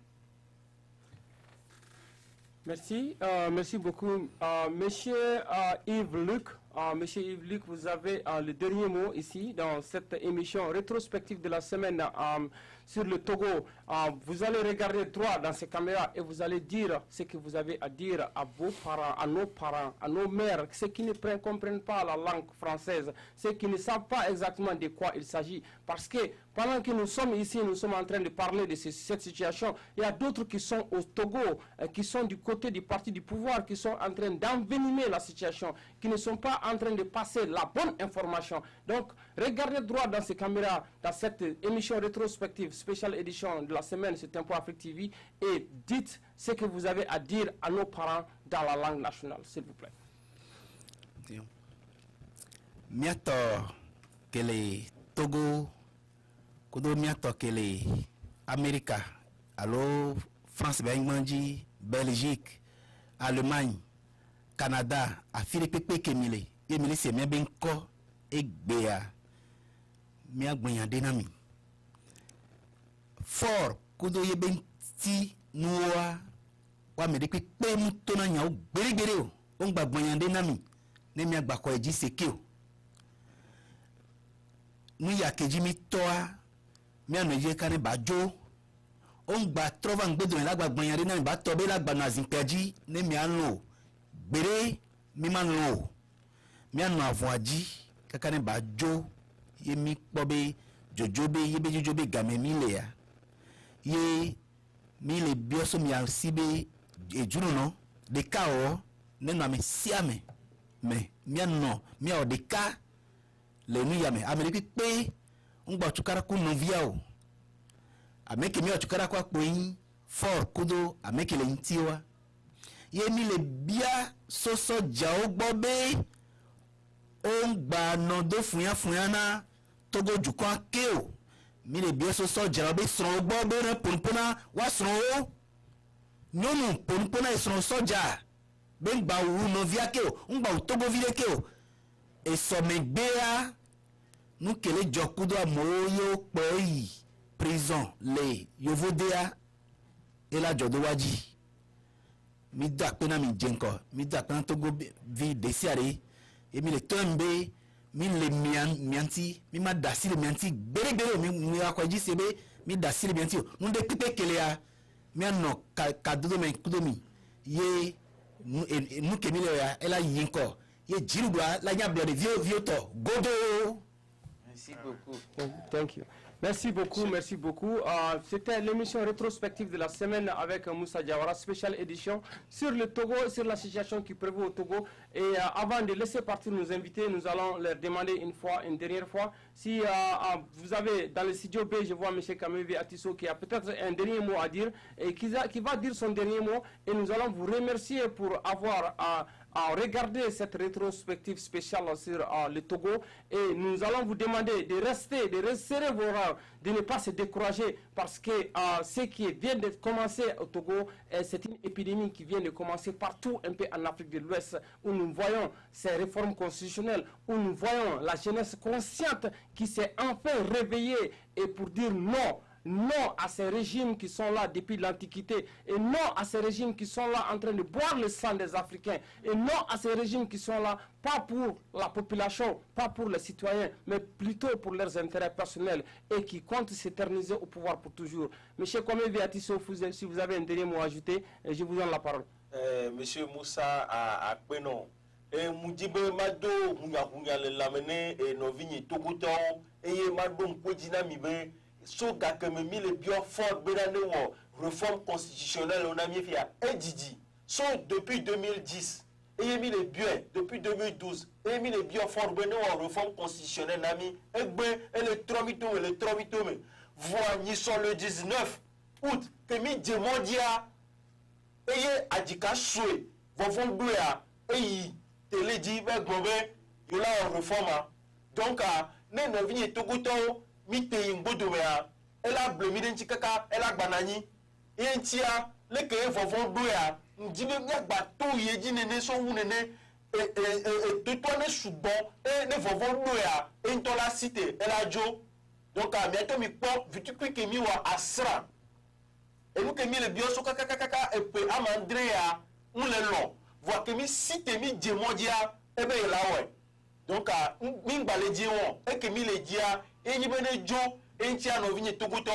Merci, euh, merci beaucoup. Euh, monsieur euh, Yves-Luc, euh, Monsieur Yves-Luc, vous avez euh, le dernier mot ici dans cette émission rétrospective de la semaine euh, sur le Togo. Euh, vous allez regarder droit dans ces caméras et vous allez dire ce que vous avez à dire à vos parents, à nos parents, à nos mères, ceux qui ne prennent, comprennent pas la langue française, ceux qui ne savent pas exactement de quoi il s'agit. Parce que pendant que nous sommes ici, nous sommes en train de parler de ce, cette situation, il y a d'autres qui sont au Togo, euh, qui sont du côté du parti du pouvoir, qui sont en train d'envenimer la situation, qui ne sont pas en train de passer la bonne information. Donc, regardez droit dans ces caméras, dans cette émission rétrospective, spéciale édition de la semaine sur Tempo Afrique T V, et dites ce que vous avez à dire à nos parents dans la langue nationale, s'il vous plaît. Miato que les Togo, Kodo miato que les América, allo France, Belgique, Belgique, Allemagne, Canada, a Philippe Kemile, Emile c'est bien ben ko et béa. Mia gwen denami. Fort Kodo ye ben ti noa wa me de pe mu tona nya o gbere gbere o. On gba gwen denami. Ne mi agba ko eji seke o. Nu ya keji mi toa mi anu je kan ba jo on gba trova ngbedo la gba gban yare na ba to be la gba na zinkeji ne mi anu gbere mi ma nu mi anu avon aji kakane ba jo ye mi pobe jojobe ye be jojobe game mi le ya ye mi le bioso mi asibe ejunu no de ka o ne na me siame me mi anu mi o de ka le nu ya me ameriki pe ngba tukara ku no via o ameke mi o tukara kwa poyin for kudo ameke le ntiwa ye mi le bia soso ja o gbo be o ngba no do funya funya na Togo du coin keo. Mine bien so so jarabe son bo be na ponpona wa son o. Nonu ponpona e son soja. Ben ba wu no via keo, un ba Togo vile keo. E so me bea nous kele jokudo moyo poi prison le yovodea et la jodowaji. Mi da pena mi jenko, mi da pena Togo vi desiare et mi le tombe mi le mian mianti mi ma dasi le mianti bere bere mi mi akwaji sebe mi dasi le mianti nous de pipe kelea mi ano kadodo me kudomi ye nous ke mi le ya ela yinko ye jirugwa la nya blood vieux vieux to godo. Merci beaucoup. Thank you. Merci beaucoup, merci beaucoup. Euh, C'était l'émission rétrospective de la semaine avec Moussa Diawara, spéciale édition sur le Togo, sur la situation qui prévaut au Togo. Et euh, avant de laisser partir nos invités, nous allons leur demander une fois, une dernière fois, si euh, euh, vous avez dans le studio B, je vois M. Kamevi Atisso qui a peut-être un dernier mot à dire et qui, a, qui va dire son dernier mot. Et nous allons vous remercier pour avoir euh, à regarder cette rétrospective spéciale sur euh, le Togo et nous allons vous demander de rester, de resserrer vos rangs, de ne pas se décourager parce que euh, ce qui vient de commencer au Togo, euh, c'est une épidémie qui vient de commencer partout un peu en Afrique de l'Ouest où nous voyons ces réformes constitutionnelles, où nous voyons la jeunesse consciente qui s'est enfin réveillée et pour dire non. Non à ces régimes qui sont là depuis l'Antiquité et non à ces régimes qui sont là en train de boire le sang des Africains et non à ces régimes qui sont là pas pour la population, pas pour les citoyens, mais plutôt pour leurs intérêts personnels et qui comptent s'éterniser au pouvoir pour toujours. Monsieur Komevi Atisso, si vous avez un dernier mot à ajouter, je vous donne la parole. Euh, Monsieur Moussa a Akpenon. Et Moudibe Mado, Mouya le lamene et Novini Togoto, et Mado Mkwedina Mibe. So gakeme le bio fort benane wo réforme constitutionnelle on a mis via Edidi. So depuis deux mille dix et mis le bio depuis deux mille douze et mis le bio fort benane wo réforme constitutionnelle nami egbe et le tromito et le tromito me voix ni sur le dix-neuf août que mi demandia et adika soué vont douya et télé dit be gombe yo la réforme donc a ne no vini togoto mi te ngbodo ya ela blemi den chikaka ela gbanani entia le ke vovon do ya ndibe mi agba to yeji nene so wu nene e e e to to ne sugbon e ne vovon do ya ento la cité ela jo donc a mi to mi po vitu ke mi wa asra e nu ke mi le bio so kaka kaka e pe amandre ya un le lo voir que mi cité mi demodia e be la we donc a mi gbale di won e ke mi le dia et ni bene jo entia no vinye togoto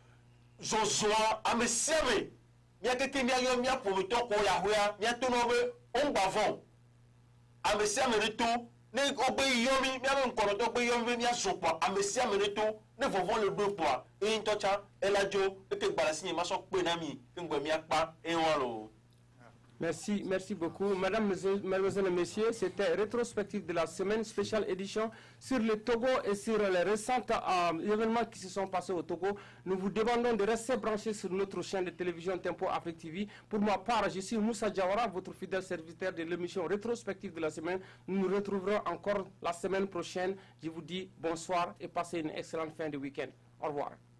zozoa amesiame mia keke mia yo mia prometo ko ya hoya mia to no be on bavon amesiame reto ne ogbe yomi mia me nkono to gbe yomi mia sopo amesiame reto ne vovon le do po e ntocha elajo e ke gbara sinye ma so pe na mi ke ngbe mia pa e won lo. Merci, merci beaucoup. Madame, Mesdames et Messieurs, c'était rétrospective de la semaine, spéciale édition sur le Togo et sur les récents euh, événements qui se sont passés au Togo. Nous vous demandons de rester branchés sur notre chaîne de télévision Tempo Afrique T V. Pour ma part, je suis Moussa Diawara, votre fidèle serviteur de l'émission rétrospective de la semaine. Nous nous retrouverons encore la semaine prochaine. Je vous dis bonsoir et passez une excellente fin de week-end. Au revoir.